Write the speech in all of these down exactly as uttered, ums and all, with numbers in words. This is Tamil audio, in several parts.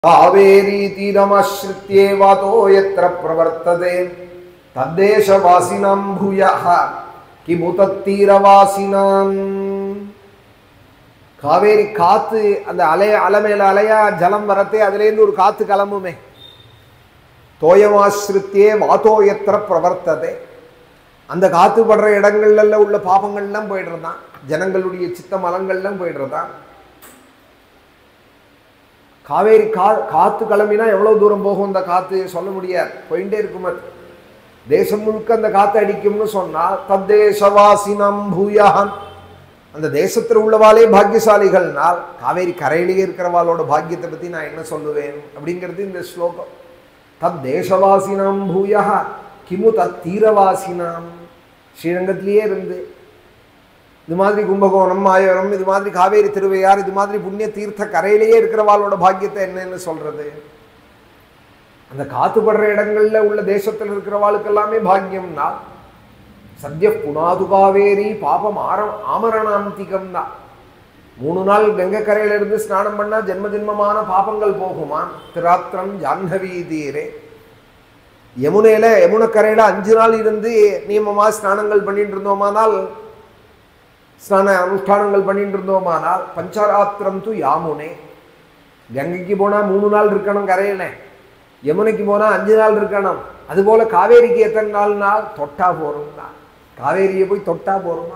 कावेरी तीरमाश्रित्येवातो यत्र प्रवर्तते तद्देशवासिनां भूयः किमुतत्तीरवासिनां कावेरी काத்து அந்த அலை அலமேல அலையா ஜலம் வரதே அதிலே இருந்து ஒரு காத்து கிளம்புமே தோயமாஸ்ரித்யே வாதோ யத்ர பிரவர்த்ததே அந்த காத்து படுற இடங்கள்ல உள்ள பாபங்கள் எல்லாம் போயிடுறதான் ஜனங்களுடைய சித்த மலங்கள் எல்லாம் போயிடுறதான் காவேரி கா காத்து கிளம்பினா எவ்வளவு தூரம் போகும் அந்த காத்து சொல்ல முடியாது போயிட்டே இருக்கும் தேசம் முழுக்க அந்த காத்து அடிக்கும்னு சொன்னா தத்தேசவாசினம் பூயான் அந்த தேசத்தில் உள்ளவாளே பாக்கியசாலிகள்னால் காவேரி கரையிலேயே இருக்கிறவாளோட பாக்கியத்தை பத்தி நான் என்ன சொல்லுவேன் அப்படிங்கிறது இந்த ஸ்லோகம் தத் தேசவாசினம் பூயா கிமு தத் தீரவாசினாம் ஸ்ரீரங்கத்திலேயே இருந்து இது மாதிரி கும்பகோணம் மாயவரம் இது மாதிரி காவேரி திருவையார் இது மாதிரி புண்ணிய தீர்த்த கரையிலேயே இருக்கிறவாளோட பாக்கியத்தை என்னன்னு சொல்றது அந்த காத்துப்படுற இடங்கள்ல உள்ள தேசத்தில் இருக்கிறவாளுக்கு எல்லாமே பாக்கியம்னா சத்ய புனாது காவேரி பாபம் ஆர ஆமரணாந்திகம் தான் மூணு நாள் கங்கை கரையில இருந்து ஸ்நானம் பண்ணா ஜென்ம ஜென்மமான பாபங்கள் போகுமா திராத்திரம் ஜாஹ்னவி தீரே யமுனையில யமுனை கரையில அஞ்சு நாள் இருந்து நியமமா ஸ்நானங்கள் பண்ணிட்டு இருந்தோமானால் ஸ்நான அனுஷ்டானங்கள் பண்ணிட்டு இருந்தோமானால் பஞ்சராத்திரம் து யாமுனே கங்கைக்கு போனா மூணு நாள் இருக்கணும் கரையில யமுனைக்கு போனா அஞ்சு நாள் இருக்கணும் அதுபோல காவேரிக்கு எத்தனை நாள் நாள் தொட்டா போறோம்னா காவேரியை போய் தொட்டா போறோமா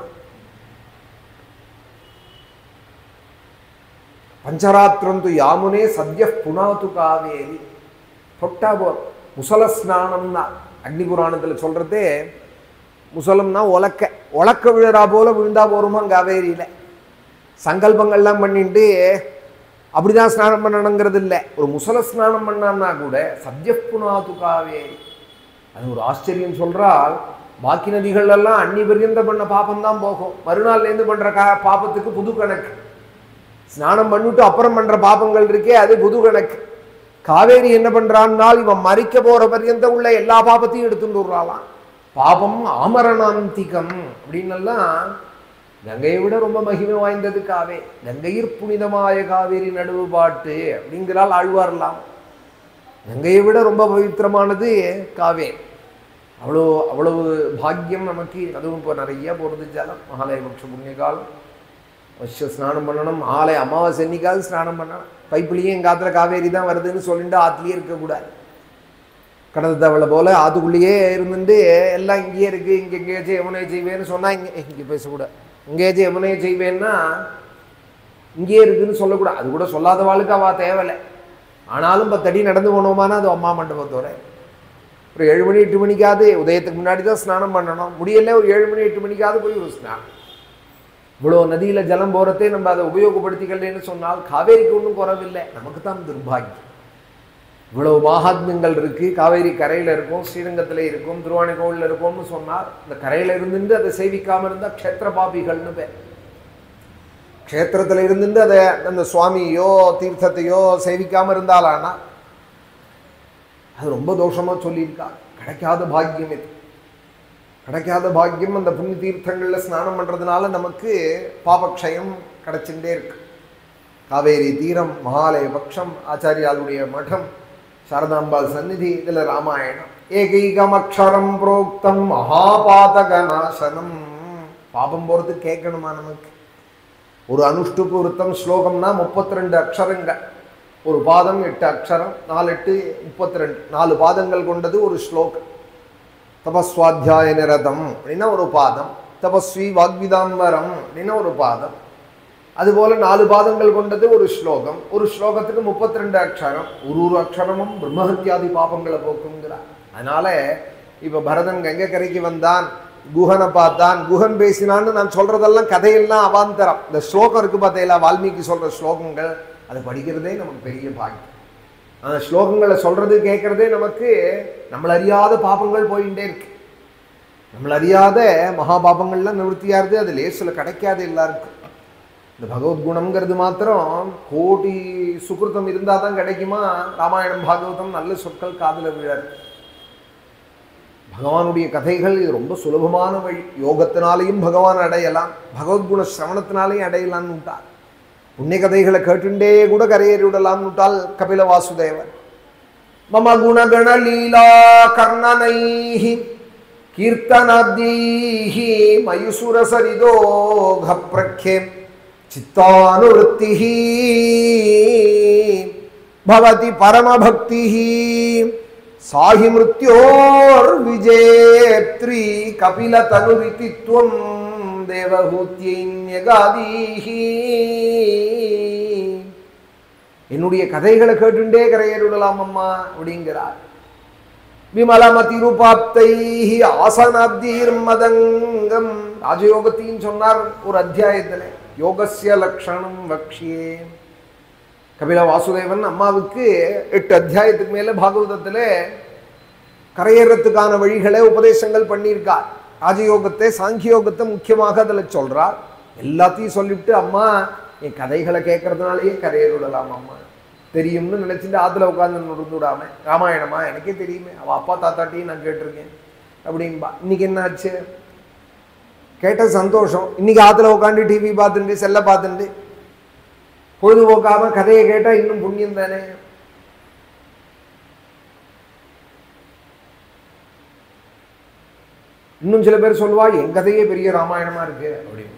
பஞ்சராத்திரம் து யாமுனே சத்ய புனாது காவேரி தொட்டா போறோம் முசல ஸ்நானம்னா அக்னி புராணத்துல சொல்றதே முசலம்னா உலக்க உலக்க விழுறா போல விழுந்தா போருமா காவேரியில சங்கல்பங்கள்லாம் பண்ணிட்டு அப்படிதான் ஸ்நானம் பண்ணணுங்கிறது இல்லை ஒரு முசல ஸ்நானம் பண்ணான்னா கூட சத்ய புனாது காவேரி அது ஒரு ஆச்சரியம் சொல்றால் பாக்கி நதிகள் எல்லாம் அன்னி பரியந்த பண்ண பாப்பம் தான் போகும் மறுநாள்ல இருந்து பண்ற கா பாப்பத்துக்கு புது கணக்கு ஸ்நானம் பண்ணிட்டு அப்புறம் பண்ற பாப்பங்கள் இருக்கே அது புது கணக்கு காவேரி என்ன பண்றான்னால் இவன் மறிக்க போற பரியந்த உள்ள எல்லா பாப்பத்தையும் எடுத்துட்டு விடுறாளாம் பாபம் ஆமரணாந்திகம் அப்படின்னெல்லாம் கங்கையை விட ரொம்ப மகிமை வாய்ந்தது காவே கங்கையிற் புனிதமாய காவேரி நடுவு பாட்டு அப்படிங்கிறால் ஆழ்வார்லாம் கங்கையை விட ரொம்ப பவித்திரமானது காவே அவ்வளோ அவ்வளவு பாக்கியம் நமக்கு அதுவும் இப்போ நிறைய போகிறது ஜலம் மகாலய பட்ச புண்ணிய காலம் வருஷ ஸ்நானம் பண்ணணும் ஆலய அமாவாசை என்னைக்காவது ஸ்நானம் பண்ணணும் பைப்புலேயே எங்கள் ஆற்றுல காவேரி தான் வருதுன்னு சொல்லிட்டு ஆற்றுலேயே இருக்கக்கூடாது கடந்த தவளை போல ஆத்துக்குள்ளேயே இருந்துட்டு எல்லாம் இங்கேயே இருக்கு இங்கே எங்கேயாச்சும் யமுனையை செய்வேன்னு சொன்னா இங்கே இங்கே பேசக்கூடாது இங்கேயாச்சும் யமுனையை செய்வேன்னா இங்கேயே இருக்குன்னு சொல்லக்கூடாது அது கூட சொல்லாத வாழ்க்கை அவ தேவையில்லை ஆனாலும் பத்தடி நடந்து போனோமானா அது அம்மா மண்டபத்தோட ஒரு ஏழு மணி எட்டு மணிக்காவது உதயத்துக்கு முன்னாடி தான் ஸ்நானம் பண்ணணும் முடியல ஒரு ஏழு மணி எட்டு மணிக்காவது போய் ஒரு ஸ்நானம் இவ்வளோ நதியில ஜலம் போறதே நம்ம அதை உபயோகப்படுத்திக்கலன்னு சொன்னால் காவேரிக்கு ஒன்றும் குறவில்லை நமக்கு தான் துர்பாகியம் இவ்வளவு மகாத்மியங்கள் இருக்கு காவேரி கரையில இருக்கும் ஸ்ரீரங்கத்துல இருக்கும் திருவானைக்கோவில்ல இருக்கும்னு சொன்னார் இந்த கரையில இருந்துட்டு அதை சேவிக்காம இருந்தா க்ஷேத்திர பாபிகள்னு பேர் க்ஷேத்திரத்துல இருந்துட்டு அதை அந்த சுவாமியோ தீர்த்தத்தையோ சேவிக்காம இருந்தாலானா அது ரொம்ப தோஷமா சொல்லியிருக்கா கிடைக்காத பாக்கியம் இது கிடைக்காத பாக்கியம் அந்த புண்ணிய தீர்த்தங்கள்ல ஸ்நானம் பண்றதுனால நமக்கு பாபக்ஷயம் கிடைச்சுட்டே இருக்கு காவேரி தீரம் மகாலய பட்சம் ஆச்சாரியாளுடைய மடம் சாரதாம்பாள் சந்நிதி இதுல ராமாயணம் ஏகைகம் அக்ஷரம் புரோக்தம் மகாபாதக நாசனம் பாபம் போறது கேட்கணுமா நமக்கு ஒரு அனுஷ்டுப்பு விருத்தம் ஸ்லோகம்னா முப்பத்தி ரெண்டு அக்ஷரங்கள் ஒரு பாதம் எட்டு அக்ஷரம் நாலு எட்டு முப்பத்தி ரெண்டு நாலு பாதங்கள் கொண்டது ஒரு ஸ்லோகம் தபஸ்வாத்தியாய நிரதம் அப்படின்னா ஒரு பாதம் தபஸ்வி வாக்விதாம்பரம் அப்படின்னா ஒரு பாதம் அதுபோல நாலு பாதங்கள் கொண்டது ஒரு ஸ்லோகம் ஒரு ஸ்லோகத்துக்கு முப்பத்தி ரெண்டு அக்ஷரம் ஒரு ஒரு அக்ஷரமும் பிரம்மஹத்யாதி பாபங்களை போக்குங்கிறார் அதனால இப்ப பரதன் கங்கை கரைக்கு வந்தான் குஹனை பார்த்தான் குஹன் பேசினான்னு நான் சொல்றதெல்லாம் கதையெல்லாம் அவாந்தரம் இந்த ஸ்லோகம் இருக்கு பார்த்தீங்களா வால்மீகி சொல்ற ஸ்லோகங்கள் அதை படிக்கிறதே நமக்கு பெரிய பாக்கியம் அந்த ஸ்லோகங்களை சொல்றது கேட்கறதே நமக்கு நம்மள அறியாத பாபங்கள் போயிட்டே இருக்கு நம்மள அறியாத மகா பாபங்கள்லாம் நிவர்த்தியாருது அது லேசில் கிடைக்காது எல்லாருக்கும் இந்த பகவத்குணம்ங்கிறது மாத்திரம் கோடி சுகிருத்தம் இருந்தால் தான் கிடைக்குமா ராமாயணம் பாகவதம் நல்ல சொற்கள் காதல விழாது பகவானுடைய கதைகள் இது ரொம்ப சுலபமான வழி யோகத்தினாலையும் பகவான் அடையலாம் பகவத்குண சிரவணத்தினாலையும் அடையலான்னு விட்டார் புண்ணிய கதைகளை கேட்டுண்டே கூட கரையேறி விடலாம்னுட்டால் கபில வாசுதேவன். மம குணகண லீலா கர்ணனைஹி கீர்த்தனாத்யைஹி மயூசுரசரிதோக பிரக்யே சித்தானுவృத்திஹி பவதி பரமபக்திஹி சாஹி மிருத்யோர் விஜேத்ரி கபில தனுரிதித்வம் தேவஹூத்யைன்யகாதீஹி. என்னுடைய கதைகளை கேட்டுண்டே கரையேறிடலாம் அம்மா அப்படிங்கிறார். விமலமதி ரூபாப்தைஹி ஆசனாப்தீர் மதங்கம். ராஜயோகத்தையும் சொன்னார் ஒரு அத்தியாயத்தில். யோகஸ்ய லக்ஷணம் வக்ஷியே. கபில வாசுதேவன் அம்மாவுக்கு எட்டு அத்தியாயத்துக்கு மேலே பாகவதத்தில் கரையேறத்துக்கான வழிகளை உபதேசங்கள் பண்ணியிருக்கார். ராஜயோகத்தை சாங்கியோகத்தை முக்கியமாக அதில் சொல்கிறார். எல்லாத்தையும் சொல்லிவிட்டு அம்மா என் கதைகளை கேட்கறதுனாலேயே கரையேறிடலாம் அம்மா, தெரியும்னு நினச்சிட்டு ஆற்றுல உட்காந்து நுழைந்து விடாம ராமாயணமா எனக்கே தெரியுமே, அவள் அப்பா தாத்தாட்டையும் நான் கேட்டிருக்கேன் அப்படின்பா. இன்னைக்கு என்ன ஆச்சு? கேட்ட சந்தோஷம். இன்னைக்கு ஆற்றுல உட்காந்து டிவி பார்த்துட்டு செல்ல பார்த்துட்டு பொழுதுபோக்காம கதையை கேட்டால் இன்னும் புண்ணியம் தானே. இன்னும் சில பேர் சொல்லுவா என் கதையே பெரிய ராமாயணமா இருக்கு அப்படின்னா.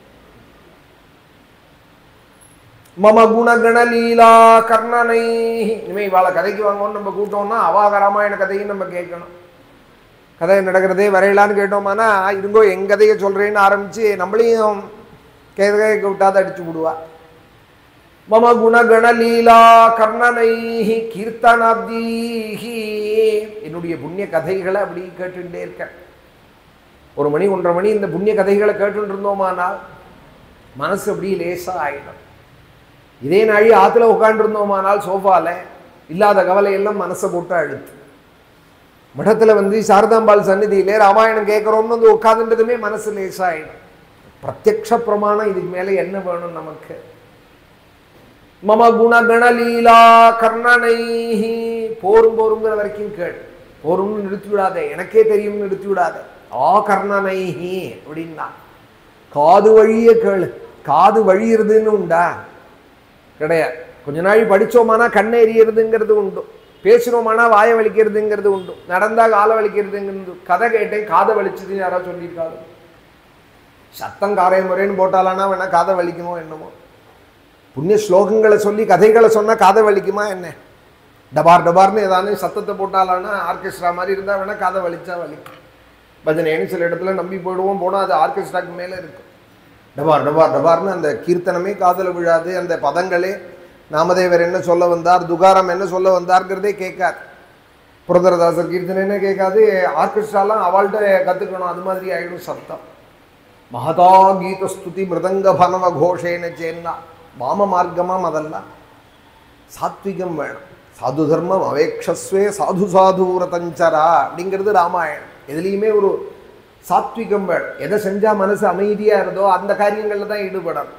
மம குணகண லீலா கர்ணனை. இனிமே இவாள கதைக்கு வாங்கன்னு நம்ம கூட்டோம்னா அவாக ராமாயண கதையும் நம்ம கேட்கணும். கதை நடக்கிறதே வரையலான்னு கேட்டோம்னா இருங்கோ என் கதையை சொல்றேன்னு ஆரம்பிச்சு நம்மளையும் கேட்க கேட்க விட்டாத அடிச்சு விடுவா. மம குணகண லீலா கர்ணனைஹி கீர்த்தனாப்தீஹி. என்னுடைய புண்ணிய கதைகளை அப்படி கேட்டுட்டே இருக்க. ஒரு மணி ஒன்றரை மணி இந்த புண்ணிய கதைகளை கேட்டுட்டு இருந்தோமானால் மனசு அப்படி லேசா ஆயிடும். இதே நாழி ஆற்றுல உட்காந்துருந்தோமானால் சோஃபால இல்லாத கவலையெல்லாம் மனசை போட்டு அழுத்து. மடத்தில் வந்து சாரதாம்பாள் சந்நிதியிலே ராமாயணம் கேட்குறோம்னு வந்து உட்காந்துன்றதுமே மனசு லேசாயிடும். பிரத்யக்ஷ பிரமாணம் இதுக்கு மேலே என்ன வேணும் நமக்கு? மம குணகண லீலா கர்ணனைஹி. போரும் போருங்கிற வரைக்கும் கேள், போரும்னு நிறுத்தி விடாதே, எனக்கே தெரியும்னு நிறுத்தி விடாதே. ஆ கர்ணனைஹி அப்படின்னா காது வழிய கேளு. காது வழியிறதுன்னு உண்டா? கிடையாது. கொஞ்ச நாள் படித்தோமானா கண்ணை எறியறதுங்கிறது உண்டு, பேசுகிறோமானா வாயை வலிக்கிறதுங்கிறது உண்டு, நடந்தா காலை வலிக்கிறதுங்கிறது. கதை கேட்டேன் காதை வலிச்சதுன்னு யாராவது சொல்லியிருக்காரு? சத்தம் காரை முறைன்னு போட்டாலானா வேணா காதை வலிக்குமோ என்னமோ. புண்ணிய ஸ்லோகங்களை சொல்லி கதைகளை சொன்னால் காதை வலிக்குமா என்ன? டபார் டபார்னு ஏதாவது சத்தத்தை போட்டாலானா ஆர்கெஸ்ட்ரா மாதிரி இருந்தால் வேணா காதை வலிச்சா வலிக்கும். பஜனைன்னு சில இடத்துல நம்பி போயிடுவோம், போனால் அது ஆர்கெஸ்ட்ராக்கு மேலே இருக்கும். டபார் டபார் டபார்னு அந்த கீர்த்தனமே காதில் விழாது. அந்த பதங்களே நாமதேவர் என்ன சொல்ல வந்தார், துகாரம் என்ன சொல்ல வந்தார்ங்கிறதே கேட்காது. புரதரதாசர் கீர்த்தனைன்னு கேட்காது. ஆர்கெஸ்ட்ராலாம் அவள்கிட்ட கற்றுக்கணும், அது மாதிரி ஆகிடும் சத்தம். மகதா கீத ஸ்துதி மிருதங்க பனவ கோஷேன சேன்னா. வாம மார்க்கமாக அதெல்லாம் சாத்விகம் வேணும். சாது தர்மம் அவேக்ஷஸ்வே சாது சாது ரதஞ்சரா அப்படிங்கிறது ராமாயணம். எதுலேயுமே ஒரு சாத்விகம் வேணும். எதை செஞ்சால் மனசு அமைதியாக இருந்தோ அந்த காரியங்களில் தான் ஈடுபடணும்.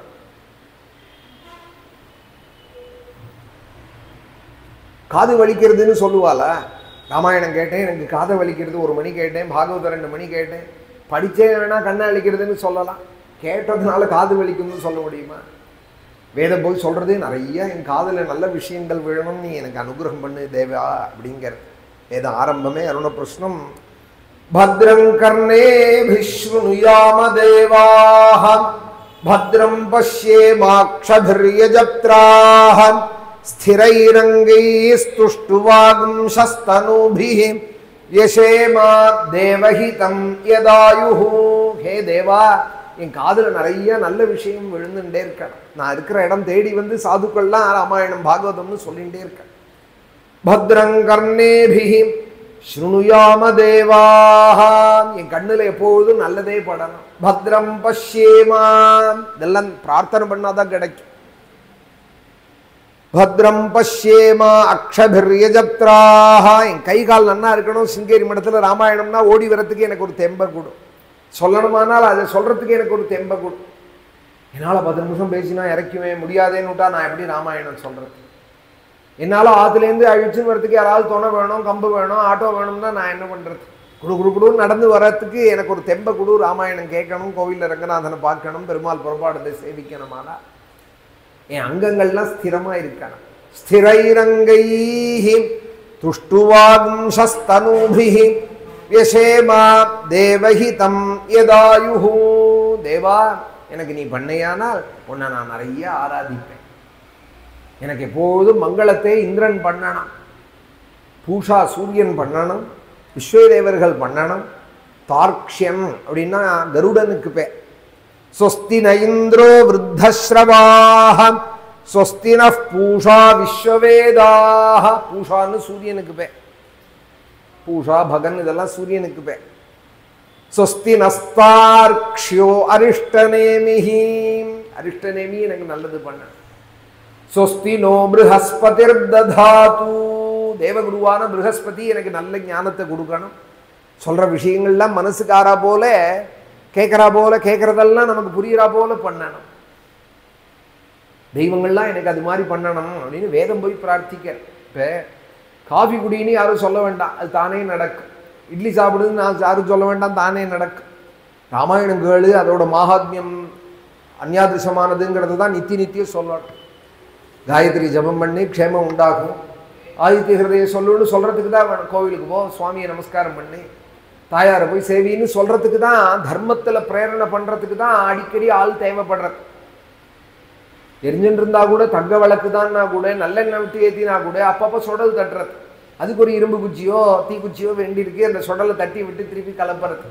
காது வலிக்கிறதுன்னு சொல்லுவாளா? ராமாயணம் கேட்டேன் எனக்கு காதை வலிக்கிறது, ஒரு மணி கேட்டேன், பாகவதம் ரெண்டு மணி கேட்டேன், படித்தே வேணா கண்ணை அழிக்கிறதுன்னு சொல்லலாம். கேட்டதுனால காது வலிக்கும்னு சொல்ல முடியுமா? வேதம் போய் சொல்கிறதே நிறைய என் காதில் நல்ல விஷயங்கள் விழணும், நீ எனக்கு அனுகிரகம் பண்ணு தேவா அப்படிங்கிறது. வேத ஆரம்பமே அருண பிரஷ்னம். பத்ரம் கர்ணேபிஸ்ருணுயாம தேவாஹ பத்ரம் பஷ்யேமாக்ஷபிர்யஜத்ராஹ ஸ்திரைரங்கைஸ்துஷ்டுவாகும்சஸ்தனூபிஹி யசேமா தேவஹிதம் யதாயுஹு. ஹே தேவா, என் காதில் நிறைய நல்ல விஷயம் விழுந்துட்டே இருக்கேன். நான் இருக்கிற இடம் தேடி வந்து சாதுக்கள்லாம் ராமாயணம் பாகவதம்னு சொல்லிகிட்டே இருக்கேன். பத்ரங் கர்ணேபிஹி ஸ்ருணுயாம தேவாஹ. என் கண்ணில் எப்பொழுதும் நல்லதே படணும். பத்ரம் பஷ்யேமா, இதெல்லாம் பிரார்த்தனை பண்ணாதான் கிடைக்கும். பத்ரம் பஷ்யேமா அக்ஷபிர்யஜத்ராஹ. என் கை கால் நன்னா இருக்கணும். சிங்கேரி மடத்தில் ராமாயணம்னா ஓடி வரத்துக்கு எனக்கு ஒரு தெம்பை கொடும். சொல்லணுமானால் அதை சொல்கிறதுக்கு எனக்கு ஒரு தெம்பை கொடு. என்னால் பத்து நிமிஷம் பேசினா இறக்குவே முடியாதேன்னு விட்டா நான் எப்படி ராமாயணம் சொல்கிறது? என்னால் ஆற்றுலேருந்து அழிச்சுன்னு வரத்துக்கு யாராவது துணை வேணும், கம்பு வேணும், ஆட்டோ வேணும்னா நான் என்ன பண்ணுறது? குடு குடு குடுன்னு நடந்து வர்றதுக்கு எனக்கு ஒரு தெம்பை கொடு. ராமாயணம் கேட்கணும், கோவிலில் ரங்கநாதனை பார்க்கணும், பெருமாள் புறப்பாடத்தை சேவிக்கணுமானா என் அங்கங்கள்லாம் ஸ்திரமா இருக்கான. ஸ்திரைரங்கைஹி துஷ்டுவாகும்சஸ்தனூபிஹி யசேமா தேவஹிதம் யதாயுஹு. தேவா, எனக்கு நீ பண்ணையானால் உன்னை நான் நிறைய ஆராதிப்பேன். எனக்கு எப்போதும் மங்களத்தை இந்திரன் பண்ணணும், பூஷா சூரியன் பண்ணணும், விஸ்வதேவர்கள் பண்ணணும். தார்க்ஷ்யம் அப்படின்னா கருடனுக்கு பேர். ஸ்வஸ்தி ந இந்திரோ விருத்தஸ்ரவாஹ ஸ்வஸ்தி நः பூஷா விஸ்வவேதாஹ. பூஷான்னு சூரியனுக்கு பேர். பூஷா பகன் இதெல்லாம் சூரியனுக்கு பேர். ஸ்வஸ்தி நஸ்தார்க்ஷ்யோ அரிஷ்டநேமிஹி. அரிஷ்டநேமி எனக்கு நல்லது பண்ண. ஸ்வஸ்தி நோ ப்ருஹஸ்பதிர் ததாது. தேவகுருவான ப்ருஹஸ்பதி எனக்கு நல்ல ஞானத்தை கொடுக்கணும். சொல்ற விஷயங்கள்லாம் மனசுக்காரா போல கேட்கறா போல, கேட்கறதெல்லாம் நமக்கு புரியுறா போல பண்ணணும். தெய்வங்கள்லாம் எனக்கு அது மாதிரி பண்ணணும் அப்படின்னு வேதம் போய் பிரார்த்திக்க. இப்போ காஃபி குடின்னு யாரும் சொல்ல வேண்டாம், அது தானே நடக்கும். இட்லி சாப்பிடுன்னு நான் யாரும் சொல்ல வேண்டாம், தானே நடக்கும். ராமாயணம் கேளு, அதோட மாகாத்மியம் அந்யாதிருஷமானதுங்கிறது தான் நித்திய நித்தியம் சொல்லணும். காயத்ரி ஜபம் பண்ணி க்ஷேமம் உண்டாகும். ஆதித்ய ஹிருதய சொல்லுன்னு சொல்கிறதுக்கு தான் வேணும். கோவிலுக்கு போ, சுவாமியை நமஸ்காரம் பண்ணி, தாயாரை போய் சேவின்னு சொல்கிறதுக்கு தான், தர்மத்தில் பிரேரணை பண்ணுறதுக்கு தான் அடிக்கடி ஆள் தேவைப்படுறது. தெரிஞ்சுட்டு இருந்தா கூட தங்க விளக்கு தான்னா கூட, நல்லெண்ணெய் விட்டு ஏற்றினா கூட அப்பப்போ சுடல் தட்டுறது. அதுக்கு ஒரு இரும்பு குச்சியோ தீக்குச்சியோ வேண்டியிருக்கு, அந்த சுடலை தட்டி விட்டு திருப்பி கலப்புறது.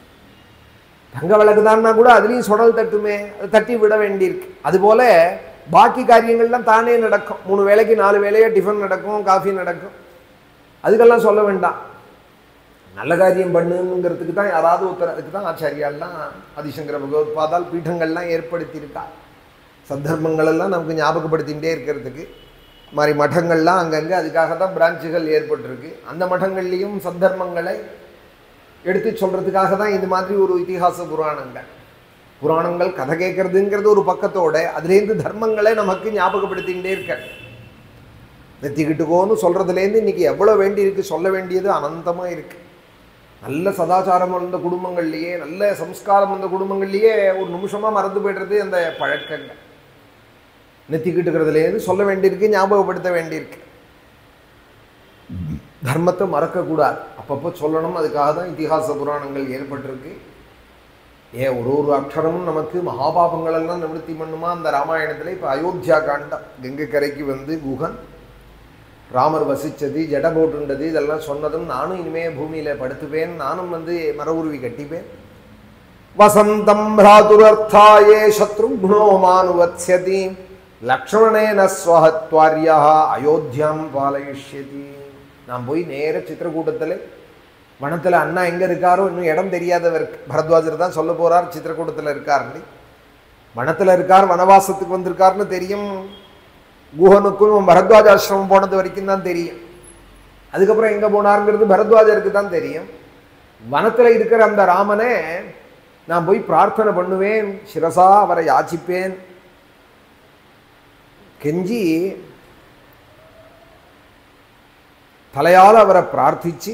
தங்க விளக்கு தான்னா கூட அதுலேயும் சுடல் தட்டுமே, அதை தட்டி விட வேண்டியிருக்கு. அதுபோல பாக்கி காரியங்கள்லாம் தானே நடக்கும். மூணு வேளைக்கு நாலு வேளையோ டிஃபன் நடக்கும், காஃபி நடக்கும். அதுக்கெல்லாம் சொல்ல வேண்டாம். நல்ல காரியம் பண்ணுங்கிறதுக்கு தான் யாராவது ஒருத்தர், அதுக்கு தான் ஆச்சாரியாலாம் ஆதிசங்கர பகவத்பாதால் பீடங்கள்லாம் ஏற்படுத்தியிருக்கா. சத்தர்மங்கள் எல்லாம் நமக்கு ஞாபகப்படுத்திகிட்டே இருக்கிறதுக்கு மாதிரி மடங்கள்லாம் அங்கங்கே அதுக்காக தான் பிரான்ச்சுகள் ஏற்பட்டிருக்கு. அந்த மடங்கள்லேயும் சத்தர்மங்களை எடுத்து சொல்கிறதுக்காக தான் இது மாதிரி ஒரு இதிகாச புராணங்கள். புராணங்கள் கதை கேட்கறதுங்கிறது ஒரு பக்கத்தோட, அதுலேருந்து தர்மங்களை நமக்கு ஞாபகப்படுத்திகிட்டே இருக்க. நெத்திக்கிட்டுக்கோன்னு சொல்கிறதுலேருந்து இன்றைக்கி எவ்வளோ வேண்டி இருக்குது, சொல்ல வேண்டியது அனந்தமாக இருக்குது. நல்ல சதாச்சாரம் வந்த குடும்பங்கள்லேயே, நல்ல சம்ஸ்காரம் வந்த குடும்பங்கள்லேயே ஒரு நிமிஷமாக மறந்து போய்டுறது அந்த பழக்கங்கள். நெத்திக்கிட்டுக்கிறதுலேருந்து சொல்ல வேண்டியிருக்கு, ஞாபகப்படுத்த வேண்டியிருக்கு. தர்மத்தை மறக்கக்கூடாது, அப்பப்போ சொல்லணும். அதுக்காக தான் இதிகாச புராணங்கள் ஏற்பட்டிருக்கு. ஏன் ஒரு ஒரு அக்ஷரமும் நமக்கு மகாபாபங்கள் எல்லாம் நிவர்த்தி பண்ணுமா? அந்த ராமாயணத்தில் இப்போ அயோத்தியா காண்டம், கங்கை கரைக்கு வந்து குகன் ராமர் வசித்தது, ஜட போட்டுண்டது, இதெல்லாம் சொன்னதும் நானும் இனிமேல் பூமியில் படுத்துப்பேன், நானும் வந்து மர உருவி கட்டிப்பேன். வசந்தம் பிராதுரர்த்தாயே சத்ருக்னோ மானுவத்ஸ்யதி லக்ஷ்மணேன ஸ்வஹத்வார்யா அயோத்தியாம் பாலயிஷ்யதி. நான் போய் நேர சித்திரக்கூட்டத்தில் வனத்தில் அண்ணா எங்கே இருக்காரோ இன்னும் இடம் தெரியாதவர் பரத்வாஜர் தான் சொல்ல போகிறார். சித்திரக்கூட்டத்தில் இருக்காருன்னு, வனத்தில் இருக்கார், வனவாசத்துக்கு வந்திருக்காருன்னு தெரியும். குஹனுக்கும் பரத்வாஜ ஆசிரமம் போனது வரைக்கும் தான் தெரியும். அதுக்கப்புறம் எங்கே போனாருங்கிறது பரத்வாஜருக்கு தான் தெரியும். வனத்தில் இருக்கிற அந்த ராமனை நான் போய் பிரார்த்தனை பண்ணுவேன், சிரசா அவரை யாச்சிப்பேன், கெஞ்சி தலையால் அவரை பிரார்த்திச்சு,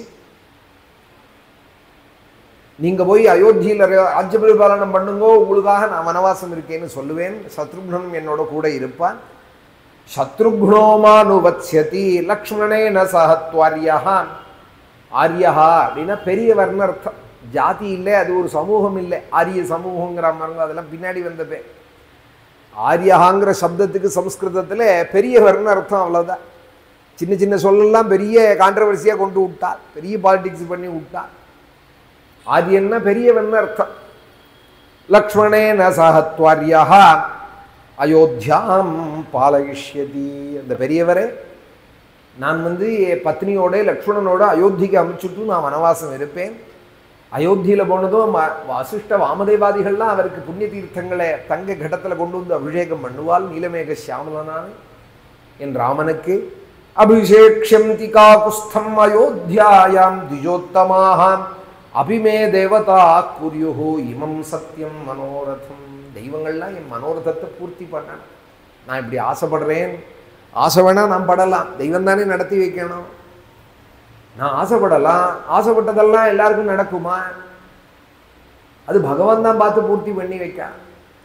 நீங்கள் போய் அயோத்தியில் ராஜ்ய பரிபாலனம் பண்ணுங்கோ, உங்களுக்காக நான் வனவாசம் இருக்கேன்னு சொல்லுவேன். சத்ருக்னனும் என்னோட கூட இருப்பான். சத்ருக்னோமானுவத்ஸ்யதி லக்ஷ்மணேன சஹத்வார்யா. ஆரியா அப்படின்னா பெரியவர்னு அர்த்தம். ஜாதி இல்லை, அது ஒரு சமூகம் இல்லை. ஆரிய சமூகங்கிற மாதிரி அதெல்லாம் பின்னாடி வந்த பேர். ஆரியாங்கிற சப்தத்துக்கு சம்ஸ்கிருதத்தில் பெரியவர்னு அர்த்தம், அவ்வளோதான். சின்ன சின்ன சொல்லலாம் பெரிய கான்ட்ரவர்சியாக கொண்டு விட்டார், பெரிய பாலிடிக்ஸ் பண்ணி விட்டார். ஆரியன்னா பெரியவன் அர்த்தம். லக்ஷ்மணேன சஹத்வார்யா அயோத்தியாம் பாலயிஷ்யதி. அந்த பெரியவரே நான் வந்து பத்னியோட லக்ஷ்மணனோட அயோத்திக்கு அமைச்சுட்டு நான் வனவாசம் இருப்பேன். அயோத்தியில் போனதும் வசிஷ்ட வாமதேவாதிகள்லாம் அவருக்கு புண்ணிய தீர்த்தங்களை தங்க கடத்தில் கொண்டு வந்து அபிஷேகம் பண்ணுவாள். நீலமேக சியாமலனான என் ராமனுக்கு அபிஷேக்ஷம் திகாகுஸ்தம் அயோத்தியாயாம் திஜோத்தமாஹாம் அபிமே தேவதா குர்யுஹு இமம் சத்தியம் மனோரதம். தெய்வங்கள்லாம் என் மனோரதத்தை பூர்த்தி பண்ணணும். நான் இப்படி ஆசைப்படுறேன், ஆசை வேணா நான் படலாம், தெய்வம் தானே நடத்தி வைக்கணும். நான் ஆசைப்படலாம், ஆசைப்பட்டதெல்லாம் எல்லாருக்கும் நடக்குமா? அது பகவான் தான் பார்த்து பூர்த்தி பண்ணி வைக்க.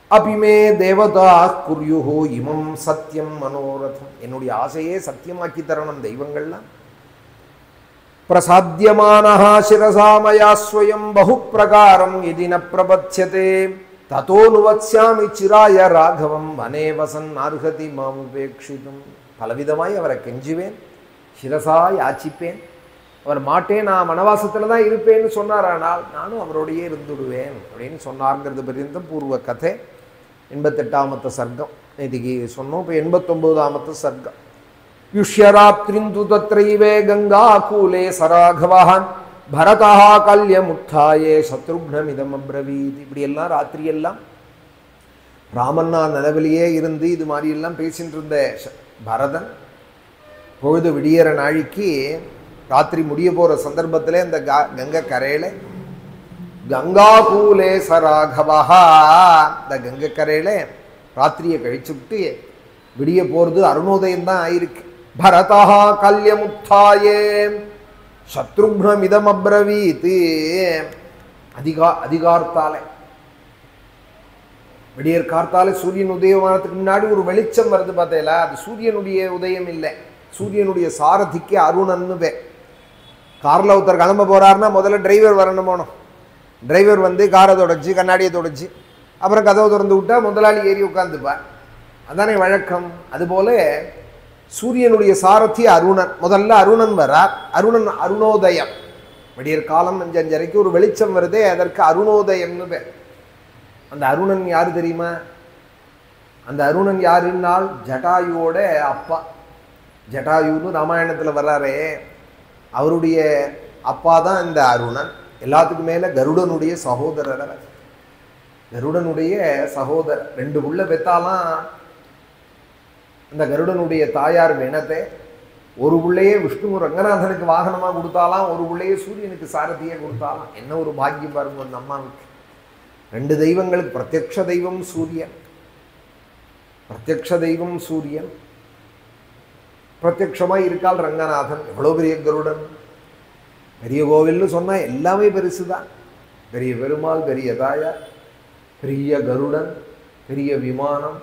அபிமே தேவதா குர்யுஹோ இமம் சத்தியம் மனோரதம். என்னுடைய ஆசையே சத்தியமாக்கி தரணும் தெய்வங்கள்லாம். பிரசாத்தியமானஹா சிரசா மயா ஸ்வயம் பகு பிரகாரம் எதி ந பிரபத்யதே ததோ நுவத்ஸ்யாமி சிராய ராகவம் வனே வசன் அர்ஹதி மாம் உபேக்ஷிதும். பலவிதமாய் அவரை கெஞ்சுவேன், சிரசா யாச்சிப்பேன். அவர் மாட்டேன், நான் வனவாசத்தில் தான் இருப்பேன்னு சொன்னார். ஆனால் நானும் அவரோடையே இருந்துடுவேன் அப்படின்னு சொன்னார்ங்கிறது பரியந்தம் பூர்வ கதை. எண்பத்தெட்டாமத்த சர்க்கம் நேற்றுக்கு சொன்னோம். இப்போ எண்பத்தொம்போதாமத்த சர்க்கம். யுஷ்யராத்ரிந்து தத்ரைவே கங்கா கூலே சராகவான் பரதா கல்யமுத்தாயே சத்ருக்னமிதம் அப்ரவீத். இப்படியெல்லாம் ராத்திரியெல்லாம் ராமன்னா நிலவிலேயே இருந்து இது மாதிரியெல்லாம் பேசிட்டு இருந்த பரதன் பொழுது விடியற நாளைக்கு ராத்திரி முடிய போகிற சந்தர்ப்பத்தில் இந்த கா கங்கை கரையில் கங்கா கூலே சராகவா, இந்த கங்கை கரையில் ராத்திரியை கழிச்சுட்டு விடிய போகிறது அருணோதயம் தான் ஆயிருக்கு. பரதா கல்யமுத்தாயே சத்ருக்னமிதம் அப்ரவீத். அதிகா அதிகாரத்தாலே விடியற் கார்த்தாலே சூரியன் உதயமானதுக்கு முன்னாடி ஒரு வெளிச்சம் வருது பார்த்தீங்களா, அது சூரியனுடைய உதயம் இல்லை, சூரியனுடைய சாரதிக்கு அருணன்னு பேர். காரில் ஒருத்தர் கிளம்ப போகிறாருன்னா முதல்ல டிரைவர் வரணும். போனோம் டிரைவர் வந்து காரை தொடச்சி கண்ணாடியை தொடச்சி அப்புறம் கதவை திறந்து விட்டா முதலாளி ஏறி உட்காந்துப்பார். அதானே வழக்கம். அதுபோல சூரியனுடைய சாரதி அருணன். முதல்ல அருணன் வரார். அருணன் அருணோதயம். விடியற் காலம் அஞ்சு அஞ்சரைக்கு ஒரு வெளிச்சம் வருதே, அதற்கு அருணோதயம்னு பேர். அந்த அருணன் யாரு தெரியுமா? அந்த அருணன் யாருன்னால் ஜட்டாயுவோட அப்பா. ஜட்டாயுன்னு ராமாயணத்தில் வர்றாரே, அவருடைய அப்பா தான் இந்த அருணன். எல்லாத்துக்கும் மேலே கருடனுடைய சகோதரர் அவர். கருடனுடைய சகோதரர். ரெண்டு உள்ள பெத்தாலாம் அந்த கருடனுடைய தாயார் வேணத்தை. ஒரு பிள்ளையே விஷ்ணு ரங்கநாதனுக்கு வாகனமாக கொடுத்தாலாம், ஒரு பிள்ளையே சூரியனுக்கு சாரதியை கொடுத்தாலாம். என்ன ஒரு பாக்கியம் பாருங்க அந்த அம்மாவுக்கு. ரெண்டு தெய்வங்களுக்கு பிரத்யக்ஷ தெய்வம் சூரியன், பிரத்யக்ஷ தெய்வம் சூரியன், பிரத்யக்ஷமாக இருக்கால் ரங்கநாதன். எவ்வளோ பெரிய கருடன். பெரிய கோவில்னு சொன்னால் எல்லாமே பெருசு தான். பெரிய பெருமாள், பெரிய தாயார், பெரிய கருடன், பெரிய விமானம்,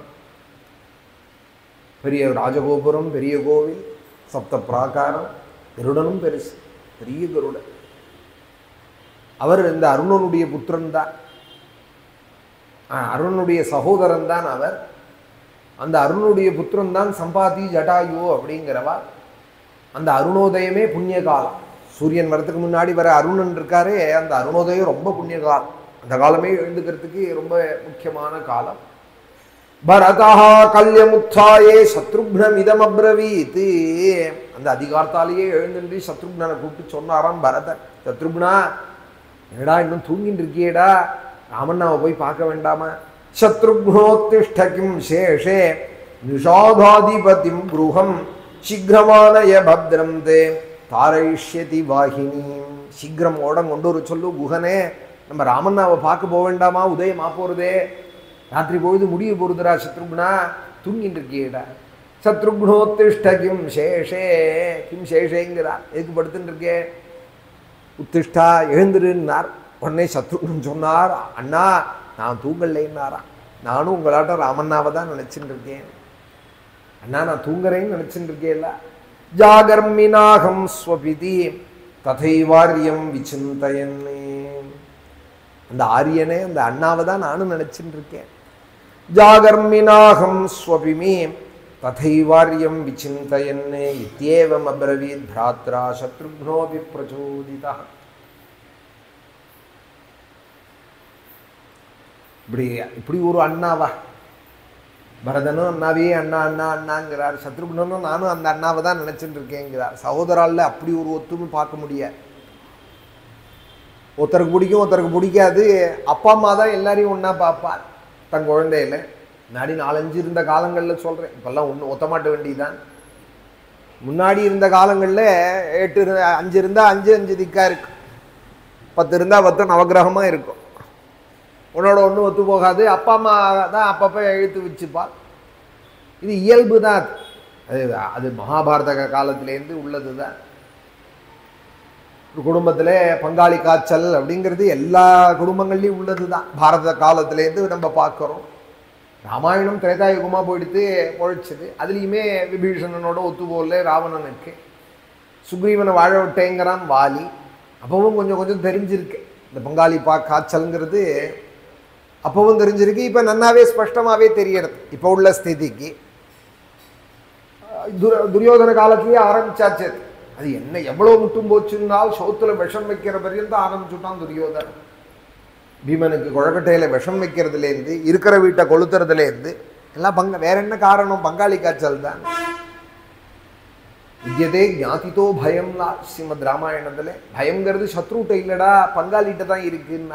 பெரிய ராஜகோபுரம், பெரிய கோவில், சப்த பிராகாரம். கருடனும் பெருசு, பெரிய கருடன். அவர் இந்த அருணனுடைய புத்திரன் தான், அருணனுடைய சகோதரன் தான் அவர். அந்த அருணுடைய புத்திரன் தான் சம்பாதி ஜட்டாயு அப்படிங்கிறவா. அந்த அருணோதயமே புண்ணிய காலம். சூரியன் வரத்துக்கு முன்னாடி வர அருணன் இருக்காரே, அந்த அருணோதயம் ரொம்ப புண்ணிய காலம். அந்த காலமே எழுந்துக்கிறதுக்கு ரொம்ப முக்கியமான காலம். பரதா கல்யமுத்தாயே சத்ருக்னமிதம் அப்ரவீத். அந்த அதிகாரத்தாலேயே எழுந்துட்டு சத்ருக்னனை கூப்பிட்டு சொன்னாராம் பரதன். சத்ருக்னா, என்னடா இன்னும் தூங்கிட்டு இருக்கியேடா, ராமண்ணாவை போய் பார்க்க வேண்டாமா? சத்ருக்னோத்திஷ்ட கிம் சேஷே நிஷாதாதிபதிம் குருஹம் சீக்கிரமானய பத்ரம் தே தாரயிஷ்யதி வாகினி. சீக்கிரம் ஓடம் கொண்டு ஒரு சொல்லு குஹனே, நம்ம ராமண்ணாவை பார்க்க போக வேண்டாமா? உதயமா போகிறதே, ராத்திரி பொழுது முடிய போகிறதுரா. சத்ருக்னா, தூங்கிட்டு இருக்கியேடா. சத்ருக்னோத்திஷ்ட கிம் சேஷே. கிம் சேஷேங்கிறார், எதுக்கு படுத்துட்டு இருக்கே? உத்திஷ்டா, எழுந்துருன்னார். உடனே சத்ருக்னன் சொன்னார், அண்ணா நான் தூங்கலைன்னாரா. நானும் உங்களாட்ட ராமண்ணாவை தான் நினச்சிட்டு இருக்கேன். அண்ணா நான் தூங்குறேன்னு நினச்சிட்டு இருக்கேன்ல. ஜாகர்மினாகம் ஸ்வபிதி ததைவாரியம் விசிந்தயன்னே. அந்த ஆரியனே அந்த அண்ணாவை தான் நானும் நினச்சிட்டு இருக்கேன். ஜாகர்மினாகம் ஸ்வபிமி ததைவாரியம் விசிந்தயன்னே இத்யேவம் அப்ரவீத் பிராத்ரா சத்ருக்னோபி பிரச்சோதிதா. இப்படி இப்படி ஒரு அண்ணாவா? பரதனும் அண்ணாவையே அண்ணா அண்ணா அண்ணாங்கிறார். சத்ருக்னனும் நானும் அந்த அண்ணாவை தான் நினச்சிட்டு இருக்கேங்கிறார். சகோதரால் அப்படி ஒரு ஒத்துமை பார்க்க முடியாது. ஒருத்தருக்கு பிடிக்கும், ஒருத்தருக்கு பிடிக்காது. அப்பா அம்மா தான் எல்லாரையும் ஒன்றா பார்ப்பார் தன் குழந்தையில. முன்னாடி நாலஞ்சு இருந்த காலங்களில் சொல்கிறேன், இப்போல்லாம் ஒன்று ஒத்த மாட்ட வேண்டியதுதான். முன்னாடி இருந்த காலங்களில் எட்டு இரு அஞ்சு இருந்தால் அஞ்சு அஞ்சு திக்காக இருக்கும், பத்து இருந்தால் பத்து நவகிரகமாக இருக்கும். உன்னோட ஒன்றும் ஒத்து போகாது. அப்பா அம்மா தான் அப்பப்போ எழுத்து வச்சுப்பார். இது இயல்பு தான். அது அது மகாபாரத காலத்திலேருந்து உள்ளது தான். ஒரு குடும்பத்தில் பங்காளி காய்ச்சல் அப்படிங்கிறது எல்லா குடும்பங்கள்லேயும் உள்ளது தான். பாரத காலத்திலேருந்து நம்ம பார்க்குறோம். ராமாயணம் திரேதாயுகமாக போயிடுத்து பொழைச்சது. அதுலேயுமே விபீஷணனோட ஒத்து போல ராவணனுக்கு. சுக்ரீவனை வாழ விட்டேங்கிறான் வாலி. அப்பவும் கொஞ்சம் கொஞ்சம் தெரிஞ்சிருக்கு இந்த பங்காளி பா காய்ச்சல்ங்கிறது. அப்பவும் தெரிஞ்சிருக்கு. இப்போ நன்னாவே ஸ்பஷ்டமாகவே தெரியறது. இப்போ உள்ள ஸ்திதிக்கு துர துரியோதன காலத்திலேயே ஆரம்பிச்சாச்சு. அது என்ன எவ்வளோ முட்டும் போச்சுன்னால் சோத்துல விஷம் வைக்கிற பரியந்தான் ஆரம்பிச்சுட்டான் துரியோதனன். பீமனுக்கு குழக்கட்டையில் விஷம் வைக்கிறதுலேருந்து இருக்கிற வீட்டை கொளுத்துறதுலேருந்து எல்லாம் பங்க வேற என்ன காரணம்? பங்காளி காய்ச்சல் தான். வித்யதே ஞாதித்தோ பயம்னா ஸ்ரீமத் ராமாயணத்தில். பயங்கிறது சத்ருட்ட இல்லடா, பங்காளிட்ட தான் இருக்குன்னா.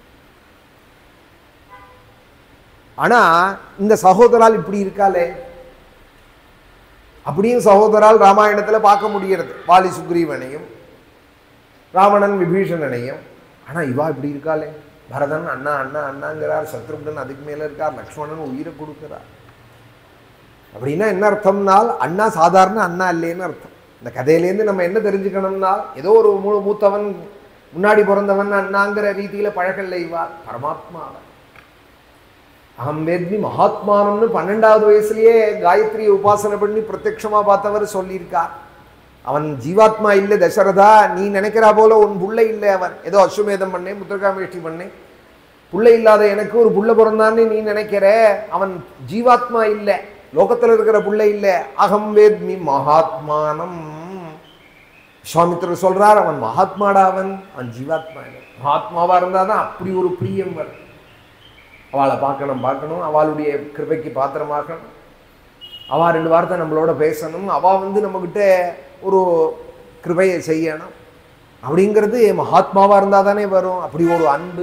ஆனால் இந்த சகோதரால் இப்படி இருக்காளே, அப்படியும் சகோதரால் ராமாயணத்தில் பார்க்க முடிகிறது. வாலி சுக்ரீவனையும் ராவணன் விபீஷணனையும். ஆனால் இவா இப்படி இருக்காளே, பரதன் அண்ணா அண்ணா அண்ணாங்கிறார், சத்ருகன் அதுக்கு மேலே இருக்கார், லக்ஷ்மணன் உயிரை கொடுக்கிறார். அப்படின்னா என்ன அர்த்தம்னால் அண்ணா சாதாரண அண்ணா இல்லைன்னு அர்த்தம். இந்த கதையிலேருந்து நம்ம என்ன தெரிஞ்சுக்கணும்னால் ஏதோ ஒரு மூ மூத்தவன் முன்னாடி பிறந்தவன் அண்ணாங்கிற ரீதியில் பழகல்ல. இவா பரமாத்மாவன். அகம் வேத்மி மகாத்மானம்னு பன்னெண்டாவது வயசுலயே காயத்ரியை உபாசனை பண்ணி பிரத்யட்சமாக பார்த்தவர் சொல்லியிருக்கார். அவன் ஜீவாத்மா இல்லை தசரதா, நீ நினைக்கிறா போல உன் புள்ள இல்லை. அவன் ஏதோ அஸ்வமேதம் பண்ணேன், முத்திரகாமேஷ்டி பண்ணேன், புள்ள இல்லாத எனக்கு ஒரு புள்ள பிறந்தான்னு நீ நினைக்கிற. அவன் ஜீவாத்மா இல்லை, லோகத்தில் இருக்கிற புள்ள இல்லை. அகம் வேத்மி மகாத்மானம். விஸ்வாமித்திரர் சொல்றார், அவன் மகாத்மாடா, அவன் அவன் ஜீவாத்மா இல்லை. மகாத்மாவா இருந்தாதான் அப்படி ஒரு பிரியம் வரும். அவளை பார்க்கணும் பார்க்கணும் அவளுடைய கிருபைக்கு பாத்திரமாக்கணும். அவள் ரெண்டு வார்த்தை நம்மளோட பேசணும். அவள் வந்து நம்மக்கிட்ட ஒரு கிருபையை செய்யணும். அப்படிங்கிறது மகாத்மாவாக இருந்தால் தானே வரும். அப்படி ஒரு அன்பு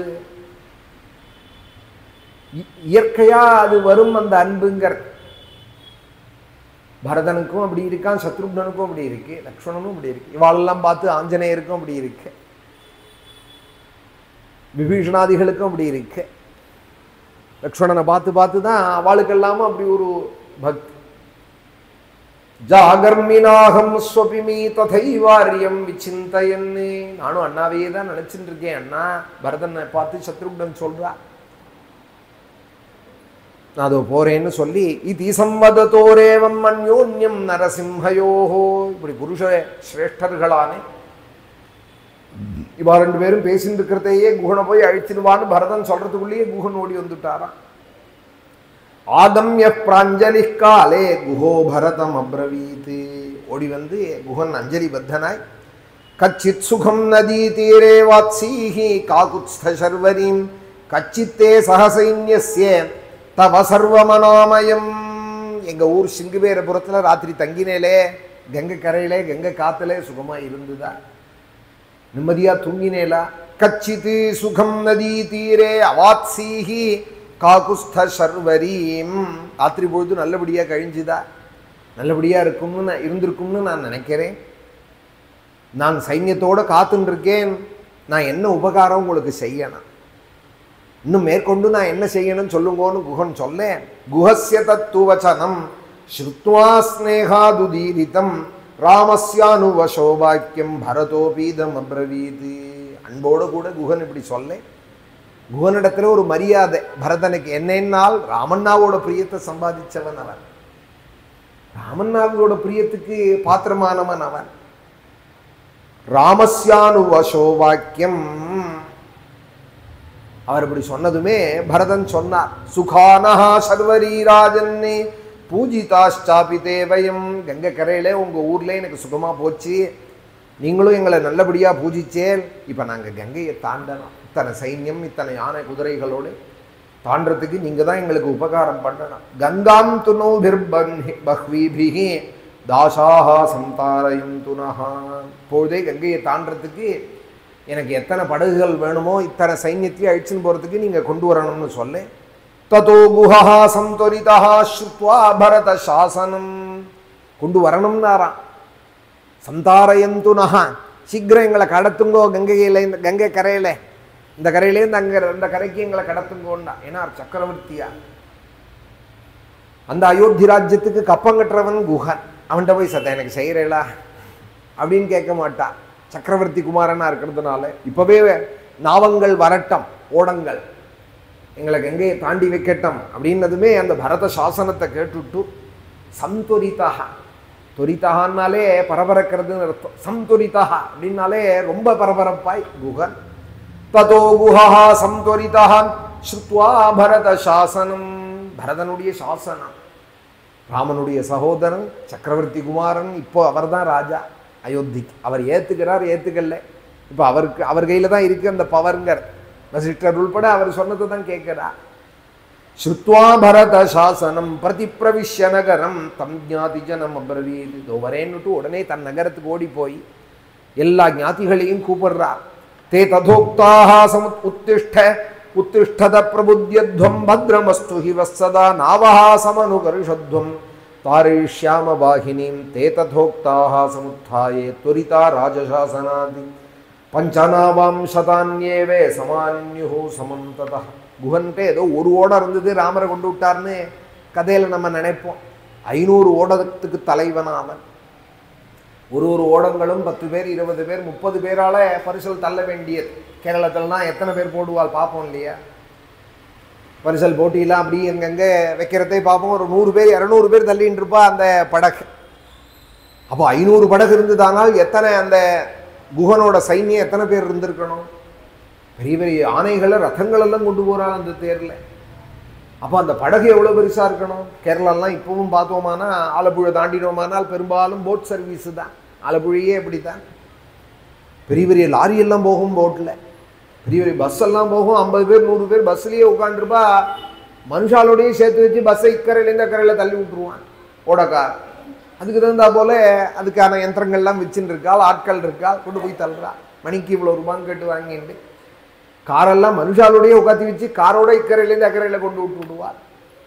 இயற்கையாக அது வரும். அந்த அன்புங்கிறது பரதனுக்கும் அப்படி இருக்கான், சத்ருக்னனுக்கும் அப்படி இருக்கு, லக்ஷ்மணனும் அப்படி இருக்கு. இவாளெல்லாம் பார்த்து ஆஞ்சநேயருக்கும் அப்படி இருக்கு, விபீஷணாதிகளுக்கும் அப்படி இருக்கு. லக்ஷ்மணனை பார்த்து பார்த்து தான் அவளுக்கெல்லாமும் அப்படி ஒரு பக்தி. ஜாகர்மினாகம் ஸ்வபிமி ததைவாரியம் விசிந்தயன்னு. நானும் அண்ணாவையே தான் நினைச்சுட்டு இருக்கேன். அண்ணா பரதனை பார்த்து சத்ருக்னன் சொல்றா, நான் அதோ போறேன்னு சொல்லி இதி சம்மதத்தோரேவம் அந்யோன்யம் நரசிம்ஹயோஹோ. இப்படி புருஷ சிரேஷ்டர்களானே இவா ரெண்டு பேரும் பேசிட்டு இருக்கிறதையே குஹனை போய் அழிச்சிடுவான்னு பரதன் சொல்றதுக்குள்ளேயே குஹன் ஓடி வந்துட்டாராம். ஆதம்ய பிராஞ்சலி காலே குஹோ பரதம் அப்ரவீத். ஓடி வந்து குஹன் அஞ்சலி பத்தனாய், கச்சித் சுகம் நதி தீரே வாத்சீஹி காகுத்ஸ்த சர்வரீம் கச்சித்தே சகசைன்யஸ்ய தவ சர்வமனாமயம். எங்க ஊர் சிங்குவேரபுரத்துல ராத்திரி தங்கினேலே, கங்கை கரையிலே கங்கை காத்துல சுகமா இருந்துதா, நிம்மதியா தூங்கினேலா. கச்சித் சுகம் நதி தீரே அவாத்சீஹி காகுஸ்த சர்வரீம். ராத்திரி பொழுது நல்லபடியா கழிஞ்சுதா, நல்லபடியா இருக்கும்னு நான் இருந்திருக்கும்னு நான் நினைக்கிறேன். நான் சைன்யத்தோட காத்துன்னு இருக்கேன். நான் என்ன உபகாரம் உங்களுக்கு செய்யணும், இன்னும் மேற்கொண்டு நான் என்ன செய்யணும்னு சொல்லுங்கன்னு குஹன் சொல்ல, குஹஸ்ய தத்துவச்சனம் ஸ்ருத்வா ஸ்நேகாதுதீரிதம் ராமஸ்யானுவசோபாக்கியம் பரதோபீதம் அப்ரவீத். அன்போடு கூட குஹன் இப்படி சொல்ல, குஹனிடத்துல ஒரு மரியாதை பரதனுக்கு. என்னென்னால் ராமண்ணாவோட பிரியத்தை சம்பாதிச்சவன் அவன், ராமண்ணாவோட பிரியத்துக்கு பாத்திரமானவன் அவன். ராமஸ்யானுவசோபாக்கியம் அவர் இப்படி சொன்னதுமே பரதன் சொன்னார், சுகானஹா சர்வரீராஜன்னே பூஜிதாஷ்டாபி தேவயம். கங்கை கரையில உங்க ஊர்ல எனக்கு சுகமா போச்சு, நீங்களும் எங்களை நல்லபடியா பூஜிச்சேன். இப்ப நாங்க கங்கையை தாண்டணும். இத்தனை சைன்யம் இத்தனை யானை குதிரைகளோடு தாண்டறதுக்கு நீங்க தான் எங்களுக்கு உபகாரம் பண்ணணும். கங்காம் துனோ பஹ்வீபிஹி தாசாஹா சந்தாரயம் துனஹா. இப்போதே கங்கையை தாண்டறதுக்கு எனக்கு எத்தனை படகுகள் வேணுமோ இத்தனை சைன்யத்தையும் அழிச்சுன்னு போறதுக்கு நீங்க கொண்டு வரணும்னு சொல்ல, ததோ குஹா சந்தரிதா ஸ்ருத்வா பரத சாசனம். கொண்டு வரணும்னாராம். சந்தாரயந்து நகா, சீக்கிரம் எங்களை கடத்துங்கோ கங்கையில, இந்த கங்கை கரையில, இந்த கரையிலேருந்து அங்க இந்த கரைக்கு எங்களை கடத்துங்கோன்னா. ஏன்னா சக்கரவர்த்தியா அந்த அயோத்தி ராஜ்யத்துக்கு கப்பம் கட்டுறவன் குஹன். அவன்கிட்ட போய் சத்த எனக்கு செய்யறேளா அப்படின்னு கேட்க மாட்டான். சக்கரவர்த்தி குமாரனா இருக்கிறதுனால இப்பவே நாவங்கள் வரட்டம், ஓடங்கள் எங்களுக்கு எங்கே தாண்டி வைக்கட்டும் அப்படின்னதுமே அந்த பரத சாசனத்தை கேட்டுட்டு சந்தொரிதா, தொரிதான்னாலே பரபரக்கிறதுன்னு அர்த்தம். சந்தொரிதா அப்படின்னாலே ரொம்ப பரபரப்பாய் குகன். ததோ குஹா சந்தொரிதா ஸ்ருத்வா பரத சாசனம், பரதனுடைய சாசனம், ராமனுடைய சகோதரன் சக்கரவர்த்தி குமாரன், இப்போ அவர் தான் ராஜா அயோத்திக்கு. அவர் ஏத்துக்கிறார் ஏத்துக்கல, இப்போ அவருக்கு அவர் கையில தான் இருக்கு அந்த பவர்ங்கர். வசிஷ்டர் உள்பட அவர் சொன்னதை தான் கேட்கிறார். ஸ்ருத்வா பரத சாசனம் பிரதி பிரவிஷ்ய நகரம் தம் ஞாதி ஜனம் அப்ரவீத். இதோ வரேன்னுட்டு உடனே தன் நகரத்துக்கு ஓடி போய் எல்லா ஞாதிகளையும் கூப்பிடுறார். தே ததோக்தாக சமுத் உத்திஷ்ட உத்திஷ்டத பிரபுத்யத்வம் பத்ரமஸ்து ஹி வத்சதா நாவஹா சமனுகர்ஷத்வம் தாரயிஷ்யாம வாகினீம் தே ததோக்தாக சமுத்தாயே துரிதா ராஜசாசனாதி பஞ்சநாவாம் சதான்யேவே சமான்யுஹு சமம் ததா. குஹன்ட்டு ஏதோ ஒரு ஓடம் இருந்தது, ராமரை கொண்டு விட்டார்னு கதையில் நம்ம நினைப்போம். ஐநூறு ஓடத்துக்கு தலைவன் அவன். ஒரு ஒரு ஓடங்களும் பத்து பேர் இருபது பேர் முப்பது பேரால பரிசல் தள்ள வேண்டியது. கேரளத்தில்னா எத்தனை பேர் போடுவாள் பார்ப்போம் இல்லையா? பரிசல் போட்டியெல்லாம் அப்படி எங்கெங்கே வைக்கிறதே பார்ப்போம். ஒரு நூறு பேர் இரநூறு பேர் தள்ளின்னு இருப்பா அந்த படகு. அப்போ ஐநூறு படகு இருந்ததானால் எத்தனை அந்த குஹனோட சைன்யம் எத்தனை பேர் இருந்திருக்கணும்? பெரிய பெரிய ஆணைகளை ரதங்களெல்லாம் கொண்டு போகிறாள் அந்த தேரில். அப்போ அந்த படகு எவ்வளோ பெருசாக இருக்கணும்? கேரளாலாம் இப்போவும் பார்த்தோமானா ஆலப்புழை தாண்டினோமானால் பெரும்பாலும் போட் சர்வீஸு தான். ஆலப்புழையே அப்படி தான். பெரிய பெரிய லாரியெல்லாம் போகும் போட்டில், பெரிய பெரிய பஸ்ஸெல்லாம் போகும். ஐம்பது பேர் நூறு பேர் பஸ்லேயே உட்காந்துருப்பா. மனுஷாலோடையும் சேர்த்து வச்சு பஸ்ஸை இக்கரையிலேருந்து அக்கறையில் தள்ளி விட்டுருவான் ஓடக்கார். அதுக்கு தகுந்தா போல அதுக்கான யந்திரங்கள்லாம் வச்சுன்னு இருக்காள், ஆட்கள் இருக்காள், கொண்டு போய் தள்ளுறா. மணிக்கு இவ்வளோ ரூபான்னு கேட்டு வாங்கிட்டு காரெல்லாம் மனுஷாலோடையே உட்காத்தி வச்சு காரோட இக்கரையிலேருந்து அக்கறையில் கொண்டு விட்டு விடுவார்.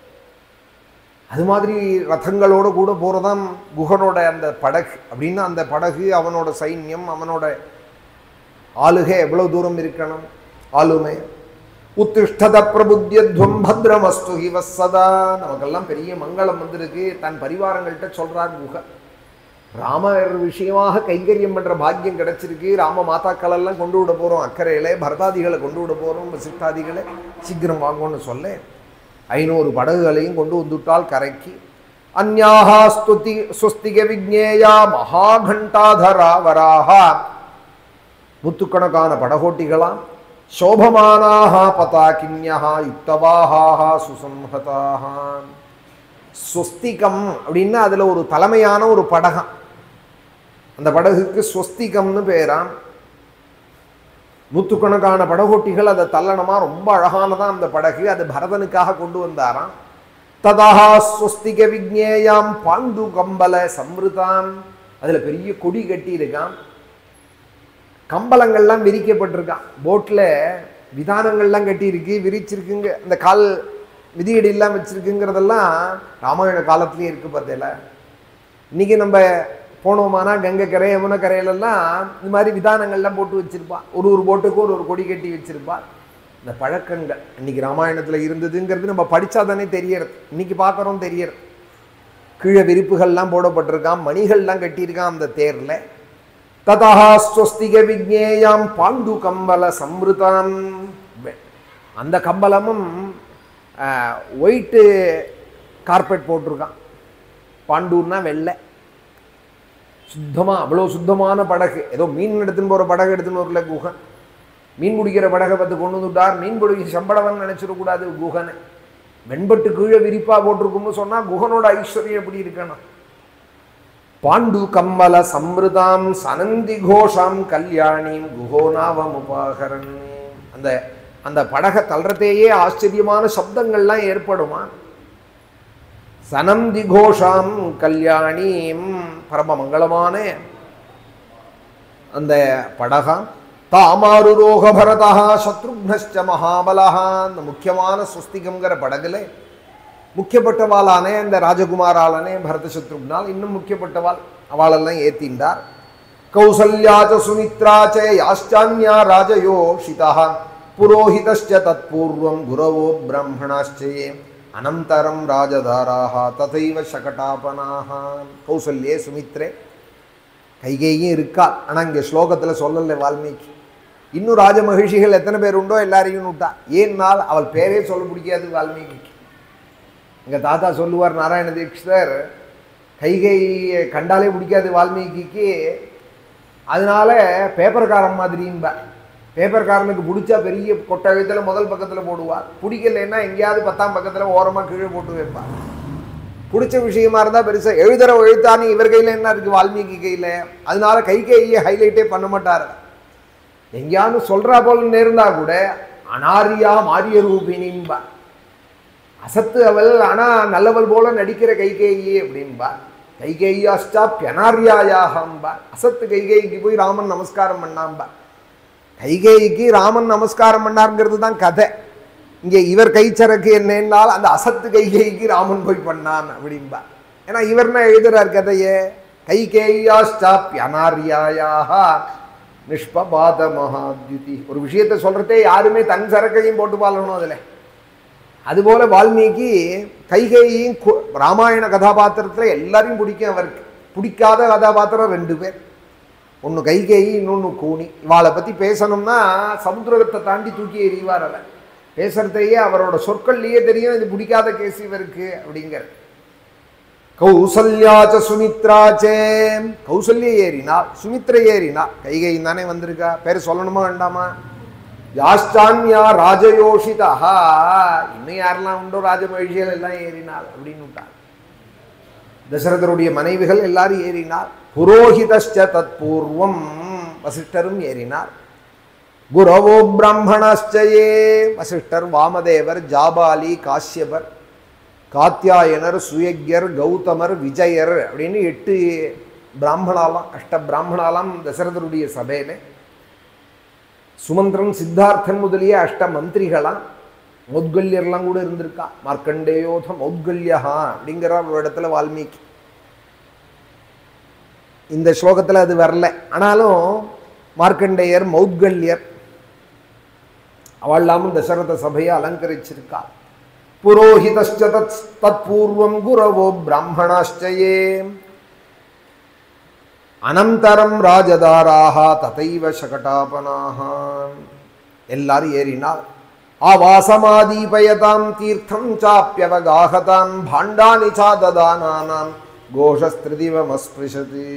அது மாதிரி ரதங்களோட கூட போகிறதான் குஹனோட அந்த படகு. அப்படின்னா அந்த படகு அவனோட சைன்யம் அவனோட ஆளுகை எவ்வளோ தூரம் இருக்கணும்? ஆளுமை. உத்திஷ்டத பிரபுத்யத்வம் பத்ரமஸ்து ஹி வத்சதா. நமக்கெல்லாம் பெரிய மங்களம் வந்திருக்கு. தன் பரிவாரங்கள்கிட்ட சொல்றார் குஹன். ராமர் விஷயமாக கைங்கரியம் பண்ற பாக்கியம் கிடைச்சிருக்கு. ராம மாதாக்கள் எல்லாம் கொண்டு விட போறோம் அக்கறையில, பரதாதிகளை கொண்டு விட போறோம், வசிஷ்டாதிகளை சீக்கிரம் வாங்கணும்னு சொல்ல ஐநூறு படகுகளையும் கொண்டு வந்துட்டால் கரைக்கு. அந்யாஹா ஸ்துதி சுஸ்திக விக்னேயா மகாகண்டாதரா வராஹா. முத்துக்கணக்கான படகோட்டிகளாம், சோபமானாக பதாகின்யஹ யுக்தவாஹாஹ சுசம்ஹதாஹ. ஸ்வஸ்திகம் அப்படின்னா அதுல ஒரு தலைமையான ஒரு படகம். அந்த படகுக்கு ஸ்வஸ்திகம்னு பேராம். நூற்றுக்கணக்கான படகோட்டிகள் அதை தள்ளனமா. ரொம்ப அழகானதான் அந்த படகு. அது பரதனுக்காக கொண்டு வந்தாராம். ததா ஸ்வஸ்திக விக்னேயாம் பாண்டு கம்பல சம்ருதாம். அதுல பெரிய கொடி கட்டி இருக்கான். கம்பளங்கள்லாம் விரிக்கப்பட்டிருக்கான். போட்டில் விதானங்கள்லாம் கட்டியிருக்கு, விரிச்சிருக்குங்க. அந்த கால் விதியடியெல்லாம் வச்சிருக்குங்கிறதெல்லாம் ராமாயண காலத்துலேயே இருக்குது பார்த்தேல. இன்றைக்கி நம்ம போனோமானா கங்கை கரை யமுனை கரையிலெல்லாம் இந்த மாதிரி விதானங்கள்லாம் போட்டு வச்சுருப்பா. ஒரு ஒரு போட்டுக்கும் ஒரு ஒரு கொடி கட்டி வச்சுருப்பா. இந்த பழக்கங்கள் இன்றைக்கி ராமாயணத்தில் இருந்ததுங்கிறது நம்ம படித்தா தானே தெரியறது. இன்றைக்கி பார்க்குறோம் தெரியறது. கீழே விரிப்புகள்லாம் போடப்பட்டிருக்கான், மணிகள்லாம் கட்டியிருக்கான் அந்த தேரில். ததா ஸ்வஸ்திக விக்னேயாம் பாண்டு கம்பல சம்ருதாம். அந்த கம்பளமும் ஒயிட்டு கார்பெட் போட்டிருக்கான். பாண்டூர்னா வெள்ளை, சுத்தமாக அவ்வளோ சுத்தமான படகு. ஏதோ மீன் எடுத்துன்னு போகிற படகு எடுத்துன்னு வரல குஹன். மீன் பிடிக்கிற படகை பார்த்து கொண்டு வந்துட்டார். மீன் பிடிக்க சம்பளவன் நினச்சிடக்கூடாது குஹனை. வெண்பட்டு கீழே விரிப்பாக போட்டிருக்கும்னு சொன்னால் குஹனோட ஐஸ்வர்யம் எப்படி இருக்கணும்? பாண்டு கம்மல சம்ருதாம் சனந்தி கோஷாம் கல்யாணிம் குஹோனாவமுபாகரன். அந்த அந்த படகை தள்ளுறதேயே ஆச்சரியமான சப்தங்கள்லாம் ஏற்படுமா? சனந்தி கோஷாம் கல்யாணிம், பரம மங்களமான அந்த படகாம். தாமாருரோக பரதா சத்ருக்னஸ்ச மகாபலஹா. அந்த முக்கியமான சுஸ்திகம்ங்கிற படகுல முக்கியப்பட்டவாளானே அந்த ராஜகுமாராளனே பரத சத்ருக்னால் இன்னும் முக்கியப்பட்டவாள் அவளெல்லாம் ஏத்தின்றார். கௌசல்யாச்ச சுமித்ராச்ச யாஷ்சான்யா ராஜயோஷிதா புரோஹிதஸ்ச தத்பூர்வம் குரவோ பிரம்மணாச்சயே அனந்தரம் ராஜதாராஹ ததைவ சகடாபனாஹ. கௌசல்யே சுமித்ரே கைகேயும் இருக்கா. ஆனால் இங்கே ஸ்லோகத்தில் சொல்லலை வால்மீகி. இன்னும் ராஜ மகிழ்ச்சிகள் எத்தனை பேர் உண்டோ எல்லாரையும் விட்டா. ஏன்னால் அவள் பேரே சொல்ல பிடிக்காது வால்மீகிக்கு. எங்கள் தாத்தா சொல்லுவார் நாராயண தீட்சிதர், கைகையை கண்டாலே பிடிக்காது வால்மீகிக்கு, அதனால பேப்பர்காரன் மாதிரியும்பா. பேப்பர்காரனுக்கு பிடிச்சா பெரிய கொட்டகத்தில் முதல் பக்கத்தில் போடுவார், பிடிக்கலைன்னா எங்கேயாவது பத்தாம் பக்கத்தில் ஓரமாக கீழே போட்டு வைப்பார். பிடிச்ச விஷயமா இருந்தால் பெருசாக எழுதுகிற எழுத்தானு இவர் கையில் என்ன இருக்குது, வால்மீகி கையில். அதனால கைகையை ஹைலைட்டே பண்ண மாட்டார். எங்கேயாவது சொல்கிறா போல நேர்ந்தா கூட அனாரியா மாரிய ரூபினின்பா, அசத்து அவள் ஆனால் நல்லவள் போல நடிக்கிற கைகேயி அப்படின்பா. கைகேயாஷ்டா பியனாரியாயாகம்பா, அசத்து கைகேயிக்கு போய் ராமன் நமஸ்காரம் பண்ணாம்பா. கைகேயிக்கு ராமன் நமஸ்காரம் பண்ணாருங்கிறது தான் கதை. இங்கே இவர் கைச்சரக்கு என்னென்னால் அந்த அசத்து கைகேயிக்கு ராமன் போய் பண்ணான் அப்படின்பா. ஏன்னா இவர்னா எழுதுறார் கதையே. கைகேயாஷ்டா பியனாரியாயாக நிஷ்பபாத மகாத்யுதி. ஒரு விஷயத்தை சொல்றதே யாருமே தன் சரக்கையும் போட்டு பாலணும் அதில். அதுபோல வால்மீகி கைகேயின் ராமாயண கதாபாத்திரத்தில் எல்லாரையும் பிடிக்கும். அவருக்கு பிடிக்காத கதாபாத்திரம் ரெண்டு பேர், ஒன்று கைகேயி, இன்னொன்று கூனி. இவாளை பற்றி பேசணும்னா சமுத்திரத்தை தாண்டி தூக்கி எறிவார். அவன் பேசுறதையே அவரோட சொற்கள்லேயே தெரியும் இது பிடிக்காத கேஸ் இவருக்கு அப்படிங்கிற. கௌசல்யாச்ச சுமித்ராச்சே, கௌசல்யா ஏறினாள், சுமித்ரை ஏறினாள். கைகேயின் தானே வந்திருக்கா, பேர் சொல்லணுமா வேண்டாமா? யாஷ்டான்யா ராஜயோஷிதா, இன்னும் யாரெல்லாம் உண்டோ ராஜ மகிழ்ச்சிகள் எல்லாம் ஏறினாள் அப்படின்னு விட்டாள். தசரதருடைய மனைவிகள் எல்லாரும் ஏறினார். புரோஹிதஸ்ச தத்பூர்வம், வசிஷ்டரும் ஏறினார். குரவோ பிராமணாச்சயே, வசிஷ்டர், வாமதேவர், ஜாபாலி, காஷ்யபர், காத்தியாயனர், சுயக்யர், கௌதமர், விஜயர் அப்படின்னு எட்டு பிராமணாலாம், அஷ்ட பிராமணாலாம் தசரதருடைய சபையில. சுமந்திரன், சித்தார்த்தன் முதலிய அஷ்ட மந்திரிகளாம், மௌத்கல்யர்லாம் கூட இருந்திருக்கா. மார்க்கண்டேயோத மௌத்கல்யா அப்படிங்கிற ஒரு இடத்துல வால்மீகி. இந்த ஸ்லோகத்தில் அது வரல, ஆனாலும் மார்க்கண்டேயர், மௌத்கல்யர் அவள்லாமும் தசரத சபையை அலங்கரிச்சிருக்கா. புரோஹிதஸ்ச தத்பூர்வம் குரவோ பிராமணாச்சயே அனந்தரம் ராஜதாராக ததைவ சகடாபனாக. எல்லாரும் ஏறினார். ஆவாசமாதீபயதாம் தீர்த்தம் சாப்பியவகாகதாம் பாண்டானி சாததானானாம் கோஷஸ்திருதிவமஸ்பிருஷதி.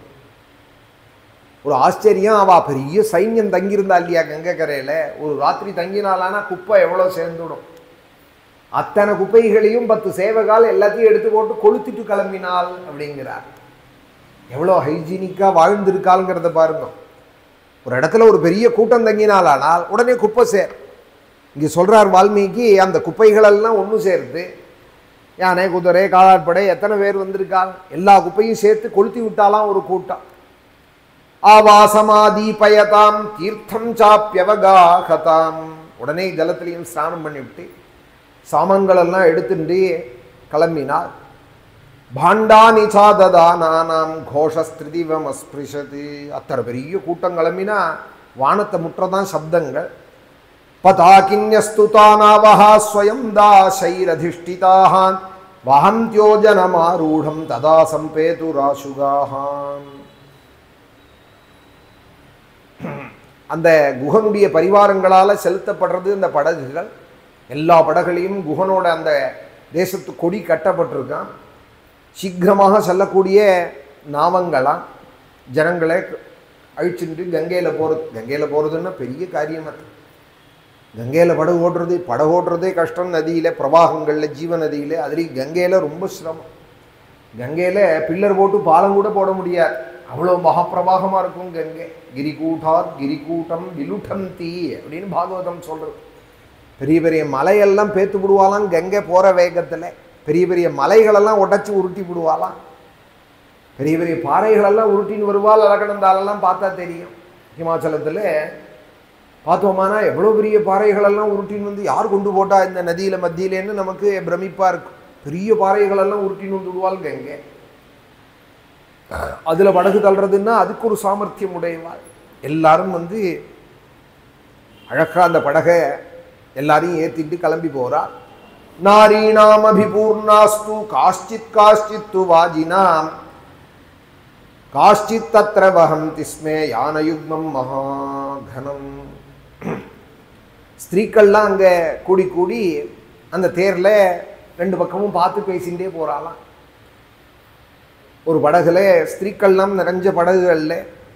ஒரு ஆச்சரியம், அவ பெரிய சைன்யம் தங்கியிருந்தா இல்லையா கங்கை கரையில். ஒரு ராத்திரி தங்கினாலானா குப்பை எவ்வளோ சேர்ந்துடும். அத்தனை குப்பைகளையும் பத்து சேவகால் எல்லாத்தையும் எடுத்து போட்டு கொளுத்திட்டு கிளம்பினாள் அப்படிங்கிறார். எவ்வளோ ஹைஜீனிக்காக வாழ்ந்திருக்காளுங்கிறத பாருங்க. ஒரு இடத்துல ஒரு பெரிய கூட்டம் தங்கினாலானால் உடனே குப்பை சேர். இங்கே சொல்கிறார் வால்மீகி, அந்த குப்பைகளெல்லாம் ஒன்று சேர்த்து யானை, குதிரை, காலாட்படை எத்தனை பேர் வந்திருக்காங்க, எல்லா குப்பையும் சேர்த்து கொளுத்தி விட்டாலாம் ஒரு கூட்டம். ஆவாசமாதீபயதாம் தீர்த்தம் சாப்பியவகாகதாம், உடனே ஜலத்திலையும் ஸ்நானம் பண்ணிவிட்டு சாமான்களெல்லாம் எடுத்துட்டு கிளம்பினார். பாண்டானி சாததானானாம் கோஷஸ்திருதிவம் அஸ்பிருஷதி. அத்தனை பெரிய கூட்டம் கிளம்பினா வானத்தை முற்றதான் சப்தங்கள். பதாகின்யஸ்துதானாவஹா ஸ்வயம் தாசைரதிஷ்டிதாஹான் வஹந்த்யோஜனமாரூடம் ததா சம்பேதுராசுகாஹான். அந்த குகனுடைய பரிவாரங்களால் செலுத்தப்படுறது இந்த படகுகள். எல்லா படகுகளையும் குகனோட அந்த தேசத்து கொடி கட்டப்பட்டிருக்கான். சீக்கிரமாக செல்லக்கூடிய நாவங்களாம் ஜனங்களை அழிச்சுட்டு கங்கையில் போகிறது. கங்கையில் போகிறதுன்னா பெரிய காரியம். அது கங்கையில் படகு ஓடுறது, படகு ஓடுறதே கஷ்டம். நதியில், பிரவாகங்களில், ஜீவ நதியில், அதுலேயும் கங்கையில் ரொம்ப சிரமம். கங்கையில் பில்லர் போட்டு பாலம் கூட போட முடியாது, அவ்வளோ மகாப்பிரவாகமாக இருக்கும் கங்கை. கிரிகூட்டார் கிரிகூட்டம் விலுட்டம் தீ அப்படின்னு பாகவதம் சொல்கிறது. பெரிய பெரிய மலையெல்லாம் பேத்து விடுவாலாம் கங்கை போகிற வேகத்தில். பெரிய பெரிய மலைகளெல்லாம் உடச்சி உருட்டி விடுவாலாம். பெரிய பெரிய பாறைகளெல்லாம் உருட்டின்னு வருவாள். அலக்கணந்தாலெல்லாம் பார்த்தா தெரியும். ஹிமாச்சலத்தில் பார்த்தோமானா எவ்வளோ பெரிய பாறைகளெல்லாம் உருட்டின்னு வந்து யார் கொண்டு போட்டா இந்த நதியில் மத்தியிலேன்னு நமக்கு பிரமிப்பாக இருக்கும். பெரிய பாறைகளெல்லாம் உருட்டின்னு வந்து விடுவாள் கங்கை. அதில் படகு தள்ளுறதுன்னா அதுக்கு ஒரு சாமர்த்தியம் உடையவாள். எல்லாரும் வந்து அழகாக அந்த படகை எல்லாரையும் ஏற்றிட்டு கிளம்பி போகிறார். நாரீணாம் அபிபூர்ணாஸ்து காஷ்சித் காஷ்சித்து வாஜினாம் காஷ்சித் தத்ர வஹந்தி ஸ்மே யானயுக்மம் மகாகனம். ஸ்திரீக்கள்லாம் அங்கே கூடி கூடி அந்த தேரில் ரெண்டு பக்கமும் பார்த்து பேசிகிட்டே போகிறாளாம். ஒரு படகுல ஸ்திரீக்கள்லாம் நிறைஞ்ச படகுகளில்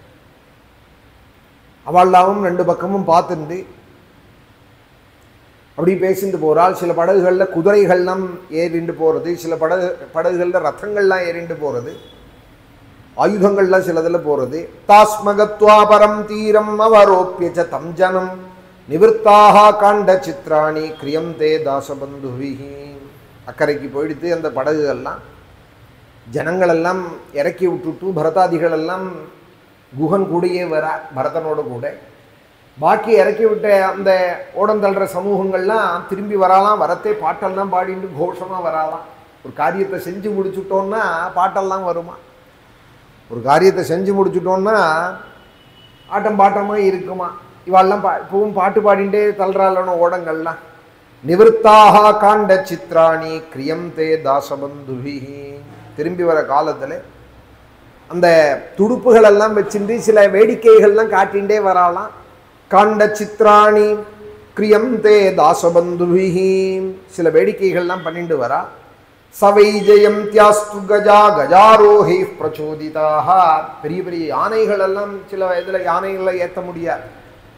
அவள்லாவும் ரெண்டு பக்கமும் பார்த்துட்டு அப்படி பேசிட்டு போகிறாள். சில படகுகளில் குதிரைகள்லாம் ஏறிண்டு போகிறது, சில படகு படகுகளில் ரத்தங்கள்லாம் ஏறிண்டு போகிறது, ஆயுதங்கள்லாம் சிலதில் போகிறது. தாஸ்மகத்வா பரம் தீரம் அவரோப்பிய தம் ஜனம் நிவர்த்தாக காண்ட சித்ராணி கிரியம் தே தாசபந்துவிஹி. அக்கறைக்கு போயிடுத்து அந்த படகுகள்லாம் ஜனங்களெல்லாம் இறக்கி விட்டுட்டு பரதாதிகளெல்லாம் குஹன் கூடயே வர பரதனோட கூட பாக்கி இறக்கி விட்ட அந்த ஓடந்தள்ளுற சமூகங்கள்லாம் திரும்பி வராலாம். வரத்தே பாட்டெல்லாம் பாடிட்டு கோஷமாக வராலாம். ஒரு காரியத்தை செஞ்சு முடிச்சுட்டோன்னா பாட்டெல்லாம் வருமா? ஒரு காரியத்தை செஞ்சு முடிச்சுட்டோன்னா ஆட்டம் பாட்டமாக இருக்குமா? இவாளெல்லாம் பா இப்பவும் பாட்டு பாடிண்டே தள்ளுறாளனோ ஓடங்கள்லாம். நிவர்த்தாக காண்ட சித்ராணி கிரியம் தே தாசபந்துவிஹி. திரும்பி வர காலத்தில் அந்த துடுப்புகளெல்லாம் வச்சுட்டு சில வேடிக்கைகள்லாம் காட்டிகிட்டே வராலாம். காண்ட சித்ராணி கிரியம் தே தாசபந்துவிஹி. சில வேடிக்கைகள்லாம் பண்ணிட்டு வரா. சவை ஜெயம் தியாஸ்து கஜா கஜாரோஹி பிரச்சோதிதாக. பெரிய பெரிய யானைகள் எல்லாம் சில இதில் யானைகளை ஏற்ற முடியாது.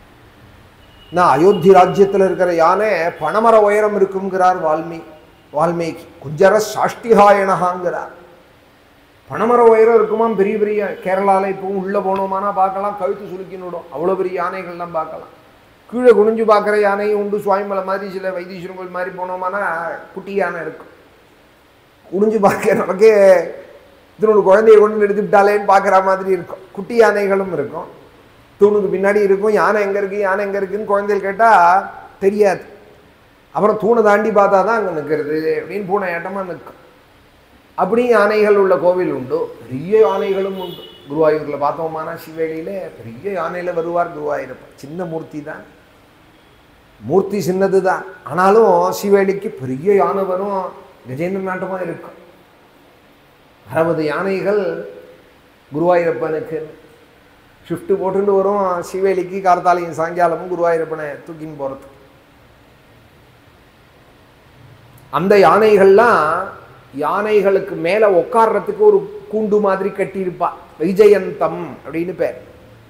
நான் அயோத்தி ராஜ்யத்தில் இருக்கிற யானை பணமர உயரம் இருக்குங்கிறார் வால்மீகி. வால்மீகி குஞ்சர சாஷ்டிஹாயனகாங்கிறார். பணமர உயரம் இருக்குமா பெரிய பெரிய கேரளாவில் இப்போவும் உள்ளே போனோமானா பார்க்கலாம், கழுத்து சுருக்கினுடும். அவ்வளோ பெரிய யானைகள்லாம் பார்க்கலாம். கீழே குனிஞ்சு பார்க்குற யானையும் உண்டு. சுவாமிமலை மாதிரி சில வைத்தீஸ்வரன் கோயில் மாதிரி போனோமானா குட்டி யானை இருக்கும். குனிஞ்சு பார்க்க நமக்கே இதனோட குழந்தைய கொண்டு எடுத்துவிட்டாலேன்னு பார்க்குற மாதிரி இருக்கும். குட்டி யானைகளும் இருக்கும். தூணுக்கு பின்னாடி இருக்கும். யானை எங்கே இருக்குது யானை எங்கே இருக்குதுன்னு குழந்தைகள் கேட்டால் தெரியாது. அப்புறம் தூணை தாண்டி பார்த்தா தான் அங்கே நிற்கிறது அப்படின்னு பூனை ஏட்டமாக நிற்கும். அப்படியும் யானைகள் உள்ள கோவில் உண்டு. பெரிய யானைகளும் உண்டு. குருவாயூரில் பார்த்தோமானா சிவேலியில் பெரிய யானையில் வருவார் குருவாயூரப்பன். சின்ன மூர்த்தி தான், மூர்த்தி சின்னது தான். ஆனாலும் சிவேலிக்கு பெரிய யானை வரும். கஜேந்திர நாட்டமாக இருக்கும். அறுபது யானைகள் குருவாயூரப்பனுக்கு ஷிஃப்ட்டு போட்டுட்டு வரும். சிவேலிக்கு கார்த்தாலையும் சாயங்காலமும் குருவாயூரப்பனை தூக்கின்னு போகிறது. அந்த யானைகள்லாம் யானைகளுக்கு மேலே உட்கார்றதுக்கு ஒரு கூண்டு மாதிரி கட்டியிருப்பா. வைஜயந்தம் அப்படின்னு பேர்.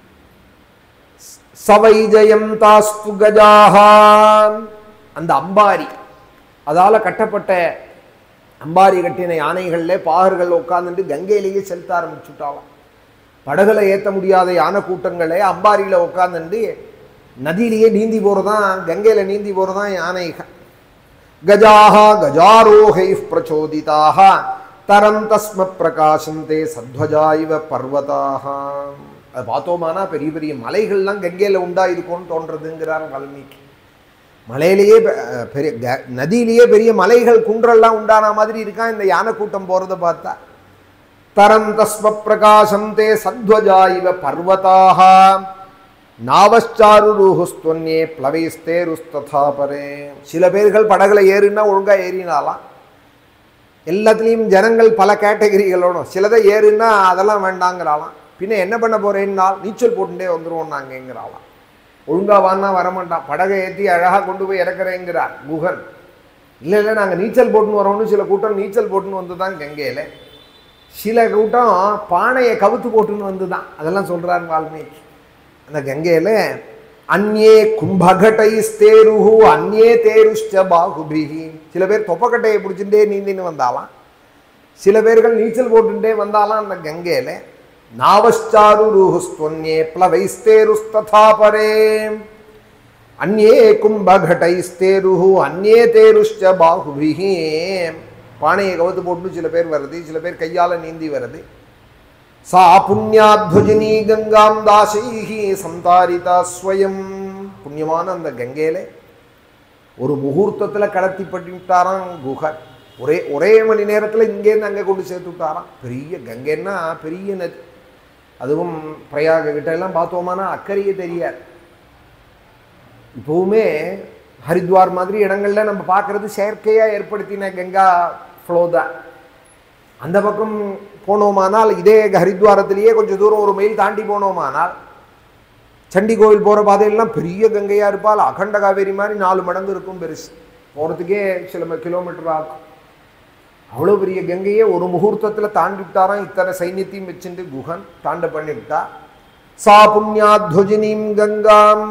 சவைஜயம் தாஸ்து கஜாஹான். அந்த அம்பாரி, அதால் கட்டப்பட்ட அம்பாரி கட்டின யானைகளில் பாகர்கள் உட்கார்ந்துட்டு கங்கையிலேயே செலுத்த ஆரம்பிச்சுட்டாலும். படகுல ஏற்ற முடியாத யானை கூட்டங்களே அம்பாரியில் உட்கார்ந்துட்டு நதியிலேயே நீந்தி போகிறதான், கங்கையில் நீந்தி போகிறதான் யானைகள். கஜாஹ கஜாரோஹை பிரச்சோதிதாக தரம் தஸ்ம பிரகாசந்தே சத்வஜா இவ பர்வதாக. அது பார்த்தோமானா பெரிய பெரிய மலைகள்லாம் கங்கையில் உண்டாயிருக்கும்னு தோன்றதுங்கிறார் வால்மீகி. மலையிலேயே பெரிய நதியிலேயே பெரிய மலைகள் குன்றெல்லாம் உண்டான மாதிரி இருக்கா இந்த யானை கூட்டம் போகிறத பார்த்தா. தரம் தஸ்ம பிரகாசந்தே சத்வஜா இவ பர்வதாக நாவச்சாருருஹுஸ்துவன்யே பிளவைஸ்தேருஸ்ததா பரே. சில பேர்கள் படகுல ஏறுனா ஒழுங்காக ஏறினாலாம். எல்லாத்துலேயும் ஜனங்கள் பல கேட்டகரிகளோட சிலதை ஏறுனா அதெல்லாம் வேண்டாங்கிறாலாம். பின்ன என்ன பண்ண போகிறேன்னால் நீச்சல் போட்டுட்டே வந்துடுவோம் நாங்கங்கிறாலாம். ஒழுங்காக வான்னா வரமாட்டான். படகை ஏற்றி அழகாக கொண்டு போய் இறக்குறேங்கிறார் குஹன். இல்லை இல்லை நாங்கள் நீச்சல் போட்டுன்னு வரோம்னு சில கூட்டம் நீச்சல் போட்டுன்னு வந்து தான் கங்கையில். சில கூட்டம் பானையை கவுத்து போட்டுன்னு வந்து தான் அதெல்லாம் சொல்கிறார் வால்மீகி. அந்த கங்கையில் அந்நே கும்பகட்டைஸ்தேருஹு அந்நே தேருஷ்ச பாகுபிஹி. சில பேர் தொப்பக்கட்டையை பிடிச்சுட்டே நீந்தின்னு வந்தாலாம். சில பேர்கள் நீச்சல் போட்டுட்டே வந்தாலாம் அந்த கங்கையில். நாவச்சாருருஹுஸ்துவன்யே பிளவைஸ்தேருஸ்ததா பரே அந்நே கும்பகட்டைஸ்தேருஹு அந்நே தேருஷ்ச பாகுபிஹி. பானையை கவுத்து போட்டு சில பேர் வருது, சில பேர் கையால் நீந்தி வருது. சா புண்ணியாத்வஜினி கங்காம் தாசைஹி சந்தாரிதா ஸ்வயம். புண்ணியமான அந்த கங்கையில ஒரு முகூர்த்தத்தில் கடத்தி பட்டுட்டாராம் குஹன். ஒரே ஒரே மணி நேரத்தில் இங்கேருந்து அங்கே கொண்டு சேர்த்து விட்டாராம். பெரிய கங்கைன்னா பெரிய நதி. அதுவும் பிரயாக கிட்ட எல்லாம் பார்த்தோமானா அக்கறையே தெரியாது. இப்போவுமே ஹரித்வார் மாதிரி இடங்கள்ல நம்ம பார்க்கறது செயற்கையாக ஏற்படுத்தின கங்கா ஃப்ளோ தான். அந்த பக்கம் போனோமானால் இதே ஹரித்வாரத்திலேயே கொஞ்சம் தூரம் ஒரு மைல் தாண்டி போனோமானால் சண்டி கோவில் போகிற பாதையெல்லாம் பெரிய கங்கையாக இருப்பால், அகண்ட காவேரி மாதிரி நாலு மடங்கு இருக்கும், பெருசு, போகிறதுக்கே சில கிலோமீட்டர் ஆகும். அவ்வளோ பெரிய கங்கையே ஒரு முகூர்த்தத்தில் தாண்டி விட்டாராம். இத்தனை சைன்யத்தையும் வச்சுட்டு குஹன் தாண்ட பண்ணிவிட்டா. சா புண்ணியாத்வஜினீம் கங்காம்,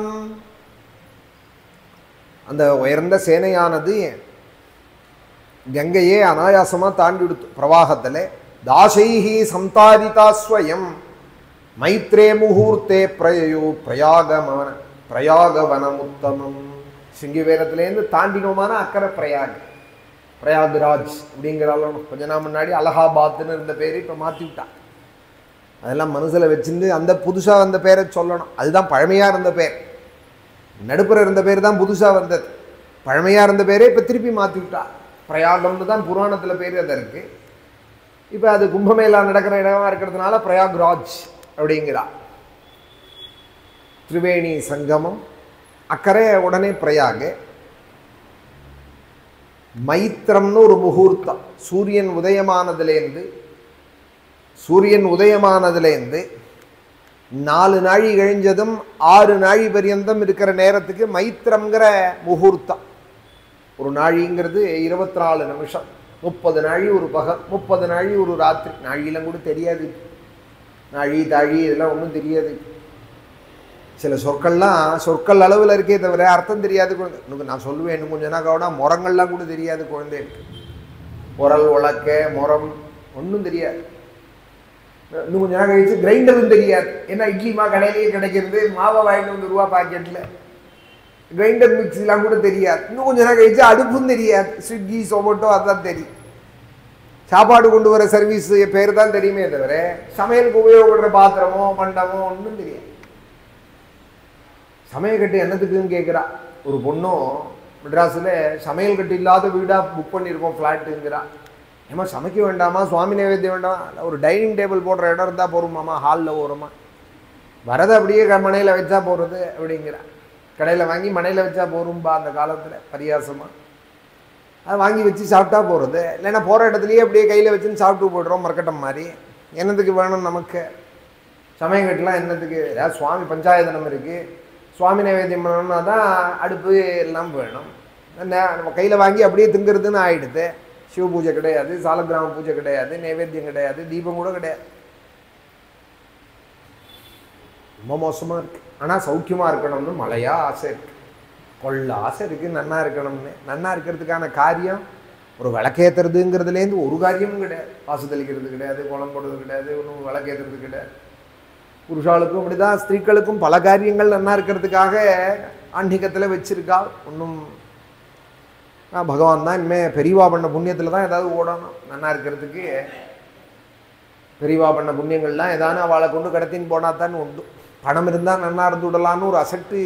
அந்த உயர்ந்த சேனையானது கங்கையே அனாயாசமாக தாண்டி விடுத்து பிரவாகத்தில். தாசைஹி சம்தாரிதா ஸ்வயம் மைத்ரே முகூர்த்தே பிரயோ பிரயாகமன பிரயாகவனமுத்தமம். சிங்கிவேரத்துலேருந்து தாண்டினோமான அக்கறை பிரயாக பிரயாக்ராஜ் அப்படிங்கிறாலும் கொஞ்ச நாள் முன்னாடி அலகாபாத்னு இருந்த பேர் இப்போ மாற்றி விட்டான். அதெல்லாம் மனசில் வச்சுட்டு அந்த புதுசாக வந்த பேரை சொல்லணும். அதுதான் பழமையாக இருந்த பேர். நடுப்புற இருந்த பேர் தான் புதுசாக வந்தது. பழமையாக இருந்த பேரே இப்போ திருப்பி மாற்றி விட்டா. பிரயாகம்னு தான் புராணத்தில் பேர் அது இருக்குது. இப்போ அது கும்பமேளா நடக்கிற இடமா இருக்கிறதுனால பிரயாக்ராஜ் அப்படிங்கிறா. திரிவேணி சங்கமம், அக்கறை உடனே பிரயாக. மைத்திரம்னு ஒரு முகூர்த்தம், சூரியன் உதயமானதுலேருந்து சூரியன் உதயமானதுலேருந்து நாலு நாழி கழிஞ்சதும் ஆறு நாழி பரியந்தம் இருக்கிற நேரத்துக்கு மைத்திரம்ங்கிற முகூர்த்தம். ஒரு நாழிங்கிறது இருபத்தி நாலு நிமிஷம், முப்பது நாழி ஒரு பகல், முப்பது நாழி ஒரு ராத்திரி. நாழிலாம் கூட தெரியாது, நாழி தாழி இதெல்லாம் ஒன்றும் தெரியாது. சில சொற்கள்லாம் சொற்கள் அளவில் இருக்கே தவிர அர்த்தம் தெரியாது குழந்தை. இன்னும் நான் சொல்லுவேன், இன்னும் கொஞ்சம் என்ன கவனா, முறங்கள்லாம் கூட தெரியாது குழந்தைக்கு. உரல் உலக்க முறம் ஒன்றும் தெரியாது. இன்னும் கொஞ்சம் நேரம் கழிச்சு கிரைண்டரும் தெரியாது. ஏன்னா இட்லி மா கடையிலேயே கிடைக்கிறது, மாவை வாங்கிட்டு வந்து ரூபா பாக்கெட்டில். கிரைண்டர் மிக்ஸிலாம் கூட தெரியாது. இன்னும் கொஞ்சம் நேரம் கழிச்சு அடுப்பும் தெரியாது. ஸ்விக்கி சொமோட்டோ அதுதான் தெரியும். சாப்பாடு கொண்டு வர சர்வீஸ் பேர் தான் தெரியுமே தவிர சமையலுக்கு உபயோகப்படுற பாத்திரமோ மண்டபமோ ஒன்றும் தெரியாது. சமையல் கட்டு என்னத்துக்குன்னு கேட்குறா. ஒரு பொண்ணும் மெட்ராஸில் சமையல் கட்டு இல்லாத வீடாக புக் பண்ணியிருக்கோம் ஃப்ளாட்டுங்கிறா. ஏமா சமைக்க வேண்டாமா, சுவாமி நைவேத்தியம் வேண்டாமா, இல்லை ஒரு டைனிங் டேபிள் போடுற இடம் இருந்தால் போருமாம்மா, ஹாலில் ஓரமா வரதை அப்படியே மனையில் வச்சா போகிறது அப்படிங்கிறா. கடையில் வாங்கி மனையில் வச்சா போரும்பா அந்த காலத்தில் பரியாசமாக. அதை வாங்கி வச்சு சாப்பிட்டா போகிறது. இல்லைன்னா போகிற இடத்துலையே அப்படியே கையில் வச்சுன்னு சாப்பிட்டு போய்டுறோம் மரக்கட்டம் மாதிரி. என்னத்துக்கு வேணும் நமக்கு சமயக்கட்டுலாம்? என்னத்துக்கு? ஏதாவது சுவாமி பஞ்சாயத்தனம் இருக்குது, சுவாமி நைவேத்தியம் பண்ணணும்னா தான் அடுப்பு எல்லாம் வேணும். நம்ம கையில் வாங்கி அப்படியே திங்கிறதுன்னு ஆகிடுது. சிவ பூஜை கிடையாது, சாலக்கிராம பூஜை கிடையாது, நைவேத்தியம் கிடையாது, தீபம் கூட கிடையாது. ரொம்ப மோசமாக இருக்குது. ஆனால் சௌக்கியமாக இருக்கணும்னு மழையாக ஆசை இருக்குது, கொள்ள ஆசை இருக்குது, நன்னா இருக்கணும்னு. நன்னா இருக்கிறதுக்கான காரியம் ஒரு விளக்கேற்றுறதுங்கிறதுலேருந்து ஒரு காரியமும் கிடையாது. வாசு தெளிக்கிறது கிடையாது, குளம் போடுறது கிடையாது, ஒன்றும் விளக்கேற்றுறது கிடையாது. புருஷாளுக்கும் அப்படி தான், ஸ்திரீகளுக்கும் பல காரியங்கள் நன்னா இருக்கிறதுக்காக ஆன்மீகத்தில் வச்சுருக்கா. ஒன்றும் பகவான் தான் இனிமேல் பெரியவா பண்ண புண்ணியத்தில் தான் ஏதாவது ஓடணும். நன்னா இருக்கிறதுக்கு பெரியவா பண்ண புண்ணியங்கள்லாம் ஏதானு அவளை கொண்டு கடத்தின்னு போனால் தான் உண்டு. பணம் இருந்தால் நன்னா இருந்து விடலான்னு ஒரு அசட்டு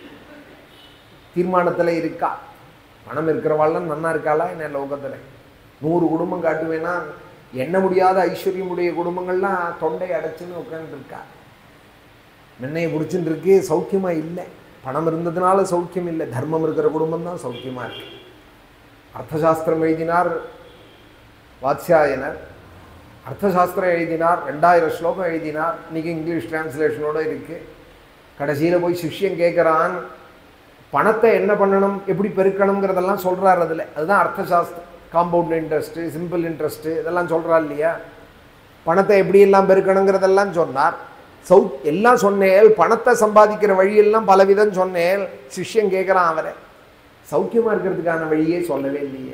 தீர்மானத்தில் இருக்கா. பணம் இருக்கிறவாள்லாம் நன்னா இருக்காளா என்ன லோகத்தில்? நூறு குடும்பம் காட்டுவேன்னா எண்ண முடியாத ஐஸ்வர்யமுடைய குடும்பங்கள்லாம் தொண்டை அடைச்சுன்னு உட்காந்துருக்கா. மென்னையை பிடிச்சின்னு இருக்கு, சௌக்கியமாக இல்லை. பணம் இருந்ததுனால சௌக்கியம் இல்லை, தர்மம் இருக்கிற குடும்பம் தான் சௌக்கியமாக இருக்கு. அர்த்தசாஸ்திரம் எழுதினார் வாத்ஸ்யாயனர், அர்த்தசாஸ்திரம் எழுதினார், ரெண்டாயிரம் ஸ்லோகம் எழுதினார். இன்றைக்கி இங்கிலீஷ் டிரான்ஸ்லேஷனோடு இருக்குது. கடைசியில் போய் சிஷ்யன் கேட்குறான், பணத்தை என்ன பண்ணணும், எப்படி பெருக்கணுங்கிறதெல்லாம் சொல்கிறார் அதில். அதுதான் Arthashastra. Compound interest, simple interest இதெல்லாம் சொல்கிறா இல்லையா? பணத்தை எப்படியெல்லாம் பெருக்கணுங்கிறதெல்லாம் சொன்னார். சௌ எல்லாம் சொன்னேன், பணத்தை சம்பாதிக்கிற வழியெல்லாம் பலவிதம் சொன்னேன். சிஷ்யன் கேட்குறான் அவரை, சௌக்கியமாக இருக்கிறதுக்கான வழியே சொல்லவே இல்லையே.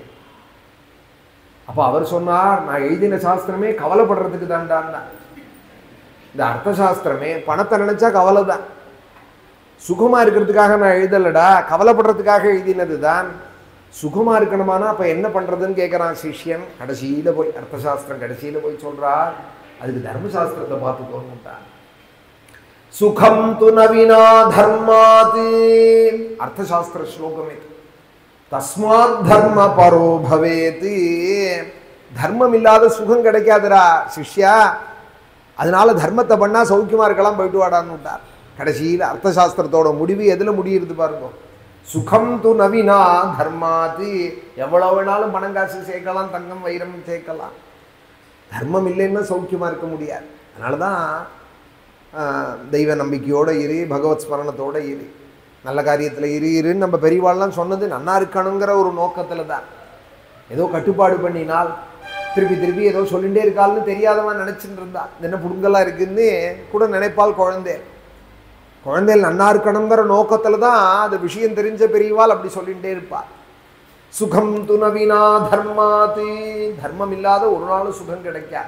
அப்போ அவர் சொன்னார், நான் எழுதின சாஸ்திரமே கவலைப்படுறதுக்கு தான்டான்னா. இந்த அர்த்தசாஸ்திரமே பணத்தை நினச்சா கவலை தான். சுகமாக இருக்கிறதுக்காக நான் எழுதலடா, கவலைப்படுறதுக்காக எழுதினது தான். சுகமாக இருக்கணுமானா அப்போ என்ன பண்ணுறதுன்னு கேட்குறான் சிஷ்யன். கடைசியில் போய் அர்த்தசாஸ்திரம் கடைசியில் போய் சொல்கிறார், அதுக்கு தர்மசாஸ்திரத்தை பார்த்துக்கோன்னுட்டான். சுகம் து நவீனா தர்மாத், அர்த்தசாஸ்திர ஸ்லோகம் இது. தஸ்மாத் தர்ம பரோ பவேத், தர்மம் இல்லாத சுகம் கிடைக்காதுரா சிஷ்யா, அதனால தர்மத்தை பண்ணால் சௌக்கியமாக இருக்கலாம், போயிட்டு வாடான்னு விட்டார். கடைசியில் அர்த்தசாஸ்திரத்தோட முடிவு எதில் முடியுது பாருங்க, சுகம் து நவீனா தர்மாத். எவ்வளோ வேணாலும் பணம் காசு சேர்க்கலாம், தங்கம் வைரம் சேர்க்கலாம், தர்மம் இல்லைன்னா சௌக்கியமாக இருக்க முடியாது. அதனால தான் தெய்வ நம்பிக்கையோடு இரு, பகவத் ஸ்மரணத்தோடு இரு, நல்ல காரியத்தில் இரு இருன்னு நம்ம பெரியவாள்லாம் சொன்னது நன்னா இருக்கணுங்கிற ஒரு நோக்கத்தில் தான். ஏதோ கட்டுப்பாடு பண்ணினால் திருப்பி திருப்பி ஏதோ சொல்லிகிட்டே இருக்காள்னு தெரியாதவன் நினச்சிட்டு இருந்தா என்ன புடுங்கலாக இருக்குன்னு கூட நினைப்பால் குழந்தை. குழந்தைகள் நன்னா இருக்கணுங்கிற நோக்கத்தில் தான் அது விஷயம் தெரிஞ்ச பெரியவாள் அப்படி சொல்லிகிட்டே இருப்பாள். சுகம் துணவினா தர்மாதி, தர்மம் இல்லாத ஒரு நாள் சுகம் கிடைக்காது.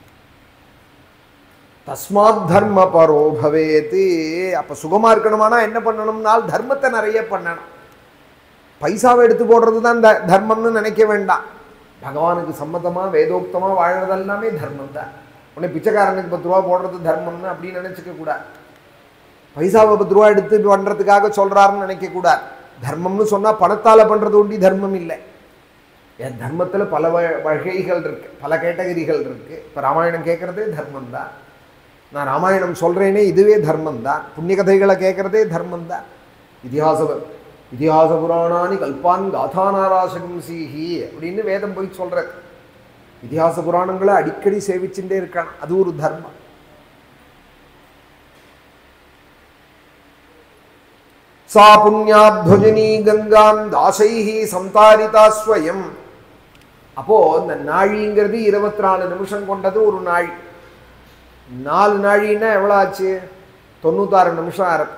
தஸ்மாத் தர்ம பரோ பவேதி. அப்போ சுகமாக இருக்கணுமானா என்ன பண்ணணும்னால் தர்மத்தை நிறைய பண்ணணும். பைசாவை எடுத்து போடுறது தான் த தர்மம்னு நினைக்க வேண்டாம். பகவானுக்கு சம்மதமாக வேதோக்தமாக வாழ்றது எல்லாமே தர்மம் தான். உடனே பிச்சைக்காரனுக்கு பத்து ரூபா போடுறது தர்மம்னு அப்படின்னு நினச்சிக்க கூடாது. பைசாவை பத்து ரூபா எடுத்து பண்ணுறதுக்காக சொல்கிறாருன்னு நினைக்கக்கூடாது. தர்மம்னு சொன்னால் பணத்தால் பண்ணுறது ஒண்டி தர்மம் இல்லை. என் தர்மத்தில் பல வ வகைகள் இருக்குது, பல கேட்டகரிகள் இருக்குது. இப்போ ராமாயணம் கேட்குறதே தர்மம் தான். நான் ராமாயணம் சொல்கிறேனே இதுவே தர்மம் தான். புண்ணிய கதைகளை கேட்குறதே தர்மம் தான். இதிகாச இதிகாச புராணானி கல்பான் காதானாராசகம் சீஹி அப்படின்னு வேதம் போய் சொல்கிற இதிகாச புராணங்களை அடிக்கடி சேவிச்சுட்டே இருக்கான். அது ஒரு தர்மம். சா புண்ணியாத்வஜனீ கங்காம் தாசைஹி சம்தாரிதா ஸ்வயம். அப்போது இந்த நாழிங்கிறது இருபத்தி நாலு நிமிஷம் கொண்டது ஒரு நாழி. நாலு நாழின்னா எவ்வளோ ஆச்சு? தொண்ணூத்தாறு நிமிஷம் ஆறு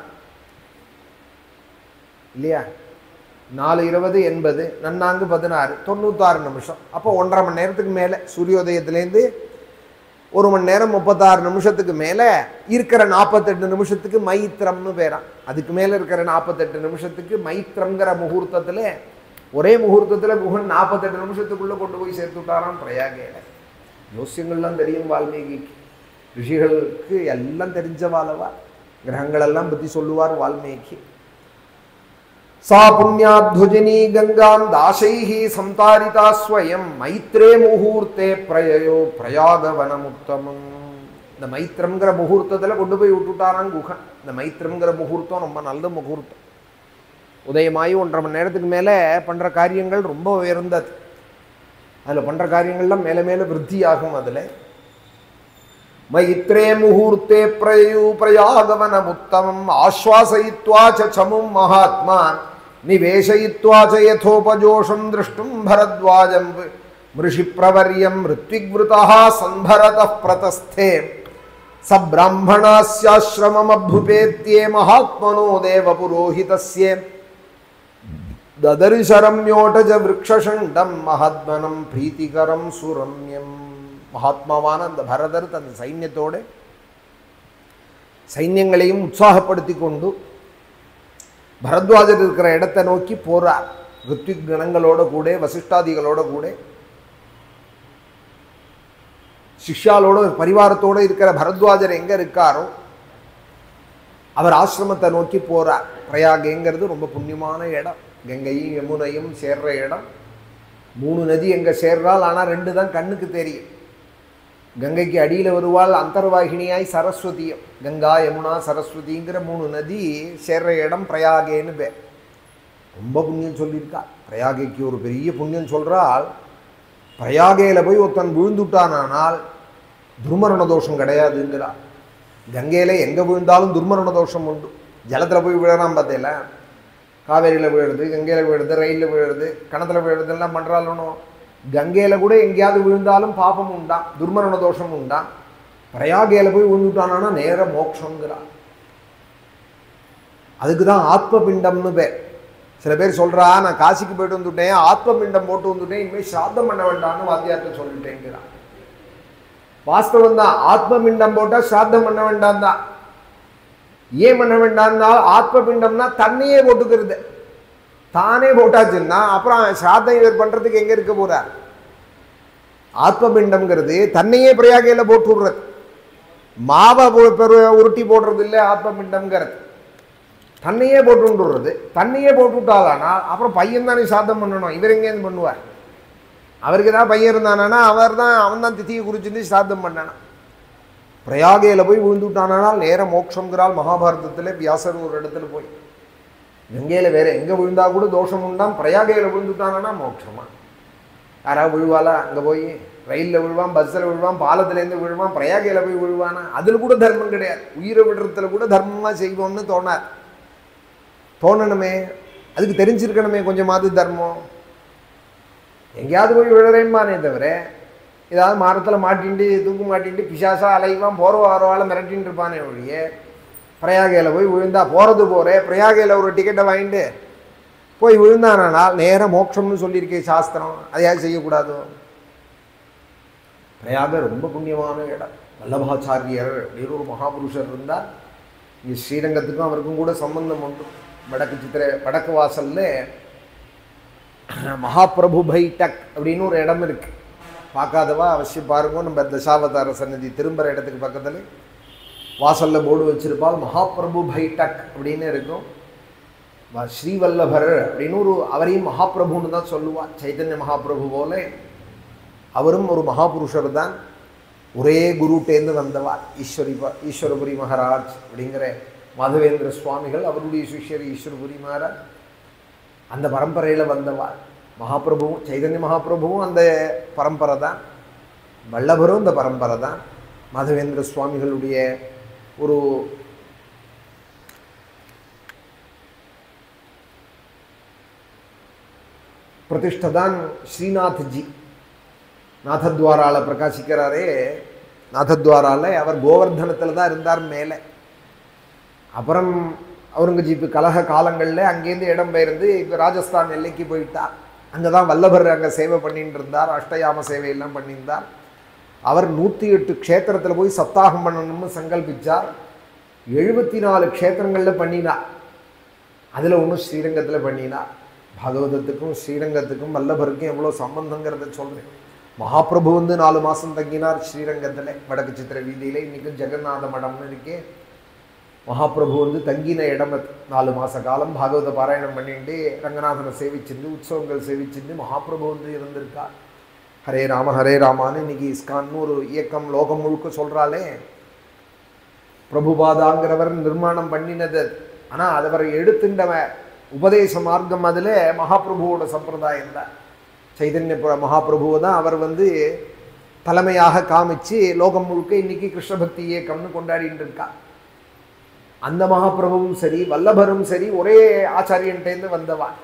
இல்லையா? நாலு இருபது எண்பது, நன்னாங்கு பதினாறு, தொண்ணூத்தாறு நிமிஷம். அப்போ ஒன்றரை மணி நேரத்துக்கு மேலே சூரியோதயத்துலேருந்து ஒரு மணி நேரம் முப்பத்தாறு நிமிஷத்துக்கு மேலே இருக்கிற நாற்பத்தெட்டு நிமிஷத்துக்கு மைத்திரம்னு பேரான். அதுக்கு மேலே இருக்கிற நாற்பத்தெட்டு நிமிஷத்துக்கு மைத்திரங்கிற முகூர்த்தத்தில் ஒரே முகூர்த்தத்தில் குகன் நாற்பத்தெட்டு நிமிஷத்துக்குள்ளே கொண்டு போய் சேர்த்து விட்டாராம் பிரயாகையில். ஜோசியங்கள்லாம் தெரியும் வால்மீகிக்கு, ரிஷிகளுக்கு எல்லாம் தெரிஞ்சவாளவா, கிரகங்களெல்லாம் பற்றி சொல்லுவார் வால்மீகி. சா புண்ணியாத்வஜனீ கங்காம் தாசைஹி சம்தாரிதா ஸ்வயம் மைத்ரே முகூர்த்தே பிரயோ பிரயாகவனமுத்தமம். இந்த மைத்திரம்ங்கிற முகூர்த்தத்தில் கொண்டு போய் விட்டுட்டாரான் குகன். இந்த மைத்திரம்ங்கிற முகூர்த்தம் ரொம்ப நல்ல முகூர்த்தம். உதயமாயி ஒன்றரை மணி நேரத்துக்கு மேலே பண்ணுற காரியங்கள் ரொம்ப உயர்ந்தது. அதில் பண்ணுற காரியங்கள்லாம் மேலே மேலே விருத்தியாகும். அதில் மைத்ரே முகூர்த்தே பிரயோ பிரயாகவனமுத்தமம் ஆஸ்வாசயித்வா சமும் மகாத்மா நிவேசயித்வா ச யதோபஜோஷம் திருஷ்டும் பரத்வாஜம் மிருஷி பிரவர்யம் ரித்விக்வ்ருதः சம்பரதः பிரதஸ்தே ச பிராமணாஸ்யாஸ்ரமம் அபுபேத்யே மகாத்மனோ தேவ புரோஹிதஸ்ய ததர்ஷரம்யோடஜ விருக்ஷஷண்டம் மகாத்மனம் பிரீத்திகரம் சுரம்யம். மகாத்மாவான அந்த பரதர் தன் சைன்யத்தோடு சைன்யங்களையும் உற்சாகப்படுத்தி கொண்டு பரத்வாஜர் இருக்கிற இடத்தை நோக்கி போறார். ரித்விக் கணங்களோட கூட, வசிஷ்டாதிகளோட கூட, சிஷ்யாலோட பரிவாரத்தோடு இருக்கிற பரத்வாஜர் எங்கே இருக்காரோ அவர் ஆசிரமத்தை நோக்கி போறார். பிரயாகங்கிறது ரொம்ப புண்ணியமான இடம். கங்கையும் யமுனையும் சேர்ற இடம். மூணு நதி எங்கே சேர்றால், ஆனால் ரெண்டு தான் கண்ணுக்கு தெரியும். கங்கைக்கு அடியில் வருவாள் அந்தர்வாகினியாய் சரஸ்வதியும். கங்கா யமுனா சரஸ்வதிங்கிற மூணு நதி சேர்ற இடம் பிரயாகேன்னு பேர். ரொம்ப புண்ணியம் சொல்லியிருக்கா. பிரயாகைக்கு ஒரு பெரிய புண்ணியம் சொல்கிறாள். பிரயாகையில் போய் ஒருத்தன் விழுந்துட்டானால் துர்மரண தோஷம் கிடையாதுங்கிறாள். கங்கையில் எங்கே விழுந்தாலும் துர்மரண தோஷம் உண்டு. ஜலத்தில் போய் விழறான் பார்த்தேல, காவேரியில் விழுறது, கங்கையில் விழுறது, ரயிலில் விழுறது, கணத்தில் விழுறதுலாம் பண்ணுறாலும் கங்கையில் கூட எங்கேயாவது விழுந்தாலும் பாபம் உண்டான், துர்மரண தோஷம் உண்டான். பிரயாகையில் போய் விழுந்துட்டானா நேர மோட்சங்கிறான். அதுக்கு தான் ஆத்ம பிண்டம்னு பேர். சில பேர் சொல்கிறா, நான் காசிக்கு போய்ட்டு வந்துவிட்டேன், ஆத்ம பிண்டம் போட்டு வந்துவிட்டேன், இனிமேல் சாத்தம் பண்ண வேண்டாம்னு வாத்தியார்ட்ட சொல்லிட்டேங்கிறான். வாஸ்தவம் தான். ஆத்ம பிண்டம் போட்டால் சாத்தம் பண்ண வேண்டாம் தான். ஏன் பண்ண வேண்டாம்னா, ஆத்ம பிண்டம்னா தன்னையே போட்டுக்கிறது. தானே போட்டாச்சுன்னா அப்புறம் சாத்தம் இவர் பண்ணுறதுக்கு எங்கே இருக்க போகிறார்? ஆத்ம பிண்டம்ங்கிறது தன்னையே பிரயாகையில் போட்டு விடுறது. மாவை உருட்டி போடுறது இல்லை ஆத்ம பிண்டம்ங்கிறது. தன்னையே போட்டு விட்டுறது. தன்னையே போட்டு விட்டாதானா அப்புறம் பையன் தானே சாத்தம் பண்ணணும். இவர் எங்கேருந்து பண்ணுவார்? அவருக்கு தான் பையன் இருந்தானா அவர் தான் அவன் தான் திதியை குறிச்சிட்டு சாத்தம் பண்ணானா. பிரயாகையில் போய் விழுந்து விட்டானால் நேர மோட்சங்கிறாள் மகாபாரதத்தில் வியாசர் ஒரு இடத்துல போய். கங்கையில் வேறு எங்கே விழுந்தா கூட தோஷம் உண்டாம், பிரயாகையில் விழுந்துட்டானா மோட்சமா? யாராவது விழுவாளா? அங்கே போய் ரயிலில் விழுவான், பஸ்ஸில் விழுவான், பாலத்துலேருந்து விழுவான், பிரயாகையில் போய் விழுவானா? அதில் கூட தர்மம் கிடையாது. உயிரை விடுறதுல கூட தர்மமாக செய்வோம்னு தோணாது. தோணணுமே, அதுக்கு தெரிஞ்சிருக்கணுமே கொஞ்சமாவது தர்மம். எங்கேயாவது போய் விழுறேன்பானே தவிர ஏதாவது மரத்தில் மாட்டின்ட்டு தூக்கு மாட்டின்ட்டு பிசாசா அலைவான் போகிற வாரவால் மிரட்டின்னு இருப்பானே ஒழிய பிரயாகையில் போய் விழுந்தா போகிறது போகிறேன் பிரயாகையில் ஒரு டிக்கெட்டை வாங்கிட்டு போய் விழுந்தானால் நேராக மோட்சம்னு சொல்லியிருக்கேன் சாஸ்திரம். அதையாவது செய்யக்கூடாதோ? பிரயாக ரொம்ப புண்ணியமான இடம். வல்லபாச்சாரியர் அப்படின்னு ஒரு மகாபுருஷர் இருந்தால் இங்கே ஸ்ரீரங்கத்துக்கும் அவருக்கும் கூட சம்பந்தம் உண்டு. வடக்கு சித்திரை வடக்கு வாசலில் மகாபிரபு பைட்டக் அப்படின்னு ஒரு இடம் இருக்குது. பார்க்காதவா அவசியம் பாருங்க. நம்ம தசாவதார சன்னதி திரும்புகிற இடத்துக்கு பக்கத்தில் வாசலில் போர்டு வச்சுருப்பால் மகாபிரபு பைட்டக் அப்படின்னு இருக்கும். ஸ்ரீவல்லபர் அப்படின்னு ஒரு அவரையும் மகாபிரபுன்னு தான் சொல்லுவார். சைத்தன்ய மகாபிரபு போல அவரும் ஒரு மகாபுருஷர் தான். ஒரே குருட்டேந்து வந்தவார் ஈஸ்வரி ஈஸ்வரபுரி மகாராஜ் அப்படிங்கிற மாதவேந்திர சுவாமிகள், அவருடைய சிஷ்யர் ஈஸ்வரபுரி மகாராஜ். அந்த பரம்பரையில் வந்தவார். மகாபிரபுவும் சைதன்ய மகாபிரபுவும் அந்த பரம்பரை தான், வல்லபரும் இந்த பரம்பரை தான். மாதவேந்திர சுவாமிகளுடைய ஒரு பிரதிஷ்டை தான் ஸ்ரீநாத்ஜி. நாதத்வாரால பிரகாசிக்கிறாரே, நாதத்வாரால அவர் கோவர்தனத்தில் தான் இருந்தார் மேலே. அப்புறம் அவுரங்கஜீப்பு கலக காலங்களில் அங்கேருந்து இடம் பெயர்ந்து இப்போ ராஜஸ்தான் எல்லைக்கு போயிட்டார். அங்கே தான் வல்லபர் அங்கே சேவை பண்ணிட்டு இருந்தார். அஷ்டயாம சேவையெல்லாம் பண்ணியிருந்தார். அவர் நூற்றி எட்டு க்ஷேத்திரத்தில் போய் சப்தாகம் பண்ணணும்னு சங்கல்பிச்சார். எழுபத்தி நாலு க்ஷேத்திரங்களில் பண்ணினார். அதில் ஒன்றும் ஸ்ரீரங்கத்தில் பண்ணினார். பாகவதத்துக்கும் ஸ்ரீரங்கத்துக்கும் வல்லபருக்கும் எவ்வளோ சம்பந்தங்கிறத சொல்கிறேன். மகாபிரபு வந்து நாலு மாதம் தங்கினார் ஸ்ரீரங்கத்தில் வடக்கு சித்திர வீதியில். இன்றைக்கும் ஜெகநாத மடம்னு இருக்கே, மகாபிரபு வந்து தங்கின இடம். நாலு மாத காலம் பாகவத பாராயணம் பண்ணிட்டு ரங்கநாதனை சேவிச்சிருந்து உற்சவங்கள் சேவிச்சிருந்து மகாபிரபு வந்து இருந்திருக்கார். ஹரே ராம ஹரே ராமான்னு இன்னைக்கு இஸ்கான்னு ஒரு இயக்கம் லோகம் முழுக்க சொல்கிறாளே, பிரபுபாதாங்கிறவர் நிர்மாணம் பண்ணினது. ஆனால் அதவரை எடுத்துட்டவ உபதேச மார்க்கம் அதில் மகாபிரபுவோட சம்பிரதாயம் தான். சைதன்ய மகாபிரபுவை தான் அவர் வந்து தலைமையாக காமிச்சு லோகம் முழுக்க இன்னைக்கு கிருஷ்ண பக்தி இயக்கம்னு கொண்டாடிட்டு இருக்கா. அந்த மகாபிரபுவும் சரி வல்லபரும் சரி ஒரே ஆச்சாரியன்ட்டேருந்து வந்தவான்.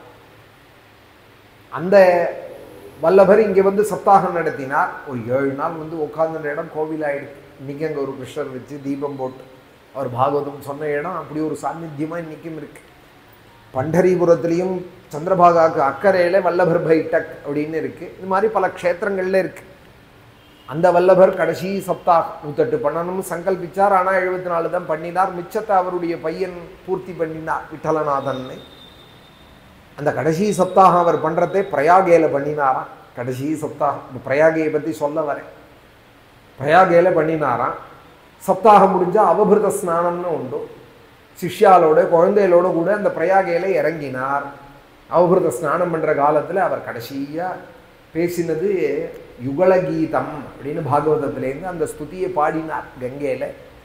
அந்த வல்லபர் இங்கே வந்து சப்தாகம் நடத்தினார். ஒரு ஏழு நாள் வந்து உட்கார்ந்த இடம் கோவில் ஆயிடுச்சு. இன்னைக்கு அங்கே ஒரு கிருஷ்ணர் வச்சு தீபம் போட்டு அவர் பாகவதம் சொன்ன இடம் அப்படி ஒரு சாநித்தியமாக இன்றைக்கும் இருக்குது. பண்டரிபுரத்துலேயும் சந்திரபாகாவுக்கு அக்கறையில் வல்லபர் பைட்டக் அப்படின்னு இருக்குது. இது மாதிரி பல க்ஷேத்திரங்களில் இருக்குது. அந்த வல்லபர் கடைசி சப்தாகம் நூற்றெட்டு பண்ணணும்னு சங்கல்பிச்சார். ஆனால் எழுபத்தி நாலு தான் பண்ணினார். மிச்சத்தை அவருடைய பையன் பூர்த்தி பண்ணினார், விட்டலநாதன்னு. அந்த கடைசி சப்தாகம் அவர் பண்ணுறதே பிரயாகையில் பண்ணினாராம். கடைசி சப்தாகம் இந்த பிரயாகையை பற்றி சொல்ல வரேன். பிரயாகையில் பண்ணினாராம். சப்தாகம் முடிஞ்சால் அவபிருத ஸ்நானம்னு உண்டு. சிஷ்யாலோட குழந்தைகளோட கூட அந்த பிரயாகையில் இறங்கினார். அவபிருத ஸ்நானம் பண்ணுற காலத்தில் அவர் கடைசியாக பேசினது யுகலகீதம் அப்படின்னு பாகவதத்திலேருந்து அந்த ஸ்துதியை பாடினார் கங்கையில்.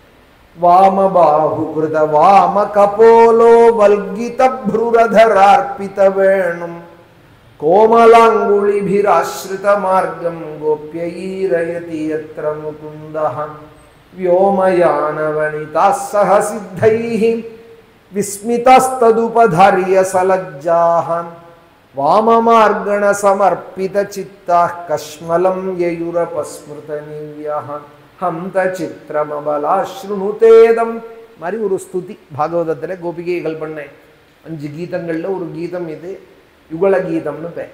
வாமபாஹு கிருத வாம கபோலோ வல்கித ப்ருரதரார்பித வேணும் கோமலாங்குளிபிராஸ்ரித மார்க்கம் கோப்யைரயதி யத்ர முகுந்தஹ व्योमयानवनिताः सह सिद्धैः विस्मितास्तदुपधार्य सलज्जाः वाममार्गण समर्पित चित्ताः कश्मलं ययुरपस्मृतनीव्यः हंत चित्रमबलाश्रुणुतेदं மாதிரி ஒரு ஸ்துதி பாகவதத்தில் கோபிகைகள் பண்ணேன். அஞ்சு கீதங்களில் ஒரு கீதம் இது யுகல கீதம்னு பேர்.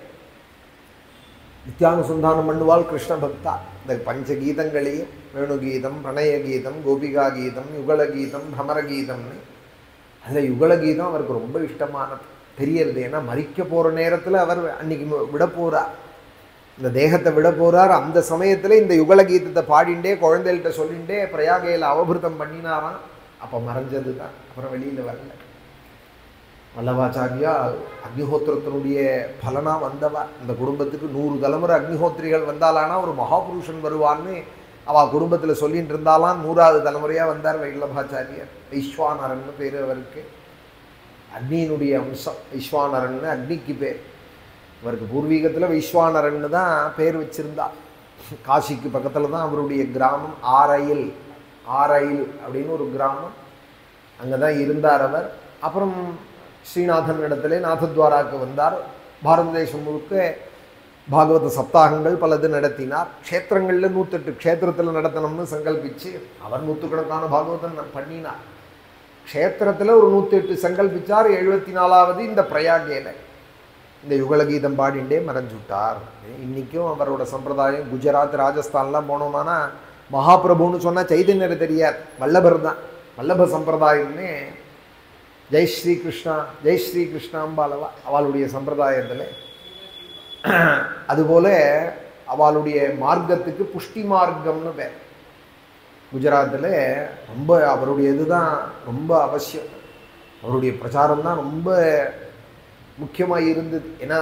நித்யானுசந்தானம் பண்ணுவாள் கிருஷ்ண பக்தா. இந்த பஞ்ச கீதங்களையும் வேணுகீதம், பிரணய கீதம், கோபிகா கீதம், யுகல கீதம், பிரமர கீதம்னு அதில் யுகல கீதம் அவருக்கு ரொம்ப இஷ்டமானது தெரியறது. ஏன்னா மறிக்க போகிற நேரத்தில் அவர் அன்னைக்கு விட போகிறார், இந்த தேகத்தை விட போகிறார். அந்த சமயத்தில் இந்த யுகல கீதத்தை பாடிண்டே குழந்தைகள்கிட்ட சொல்லிகிட்டே பிரயாகையில் அவபிருத்தம் பண்ணினாராம். அப்போ மறைஞ்சது தான், அப்புறம் வெளியில் வரல. வல்லபாச்சாரியா அக்னிஹோத்திரத்தினுடைய பலனாக வந்தவா. இந்த குடும்பத்துக்கு நூறு தலைமுறை அக்னிஹோத்திரிகள் வந்தாலானா ஒரு மகாபுருஷன் வருவான்னு அவள் குடும்பத்தில் சொல்லிகிட்டு இருந்தாலாம். நூறாவது தலைமுறையாக வந்தார் வல்லபாச்சாரியர். வைஸ்வானரன்னு பேர் அவருக்கு. அக்னியினுடைய அம்சம் வைஸ்வானரன்னு, அக்னிக்கு பேர். அவருக்கு பூர்வீகத்தில் வைஸ்வானரன்னு தான் பேர் வச்சிருந்தா. காசிக்கு பக்கத்தில் தான் அவருடைய கிராமம். ஆரையில் ஆரையில் அப்படின்னு ஒரு கிராமம், அங்கே தான் இருந்தார் அவர். அப்புறம் ஸ்ரீநாதன் இடத்துல நாதத்வாராவுக்கு வந்தார். பாரத தேசம் முழுக்க பாகவத சப்தாகங்கள் பலது நடத்தினார். க்ஷேத்திரங்களில் நூற்றெட்டு க்ஷேத்திரத்தில் நடத்தணும்னு சங்கல்பிச்சு அவர் நூற்றுக்கணக்கான பாகவதன் பண்ணினார். க்ஷேத்திரத்தில் ஒரு நூற்றி எட்டு சங்கல்பிச்சார். எழுபத்தி நாலாவது இந்த பிரயாகேல இந்த யுகலகீதம் பாடிண்டே மறைஞ்சுட்டார். இன்றைக்கும் அவரோட சம்பிரதாயம் குஜராத் ராஜஸ்தான்லாம் போனோம்னா மகாபிரபுன்னு சொன்னால் சைதன்யரை தெரியாது, வல்லபர் தான். வல்லப சம்பிரதாயம்னு ஜெய் ஸ்ரீ கிருஷ்ணா ஜெய் ஸ்ரீ கிருஷ்ணாம்பாலவா அவளுடைய சம்பிரதாயத்தில். அதுபோல் அவளுடைய மார்க்கத்துக்கு புஷ்டி மார்க்கம்னு பேர். குஜராத்தில் ரொம்ப அவருடைய இதுதான் ரொம்ப அவசியம். அவருடைய பிரச்சாரம் தான் ரொம்ப முக்கியமாக இருந்தது. ஏன்னா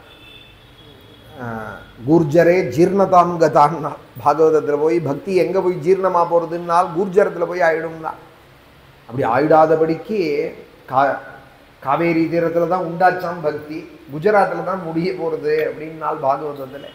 கூர்ஜரே ஜீர்ணதாம் கதான்னா பாகவதத்தில் போய் பக்தி எங்கே போய் ஜீர்ணமாக போகிறதுனால் கூர்ஜரத்தில் போய் ஆயிடும்னா, அப்படி ஆயிடாதபடிக்கு கா காவேரி தீரத்தில் தான் உண்டாச்சாம் பக்தி, குஜராத்தில் தான் முடிய போகிறது அப்படின்னால் பாகவதத்தில்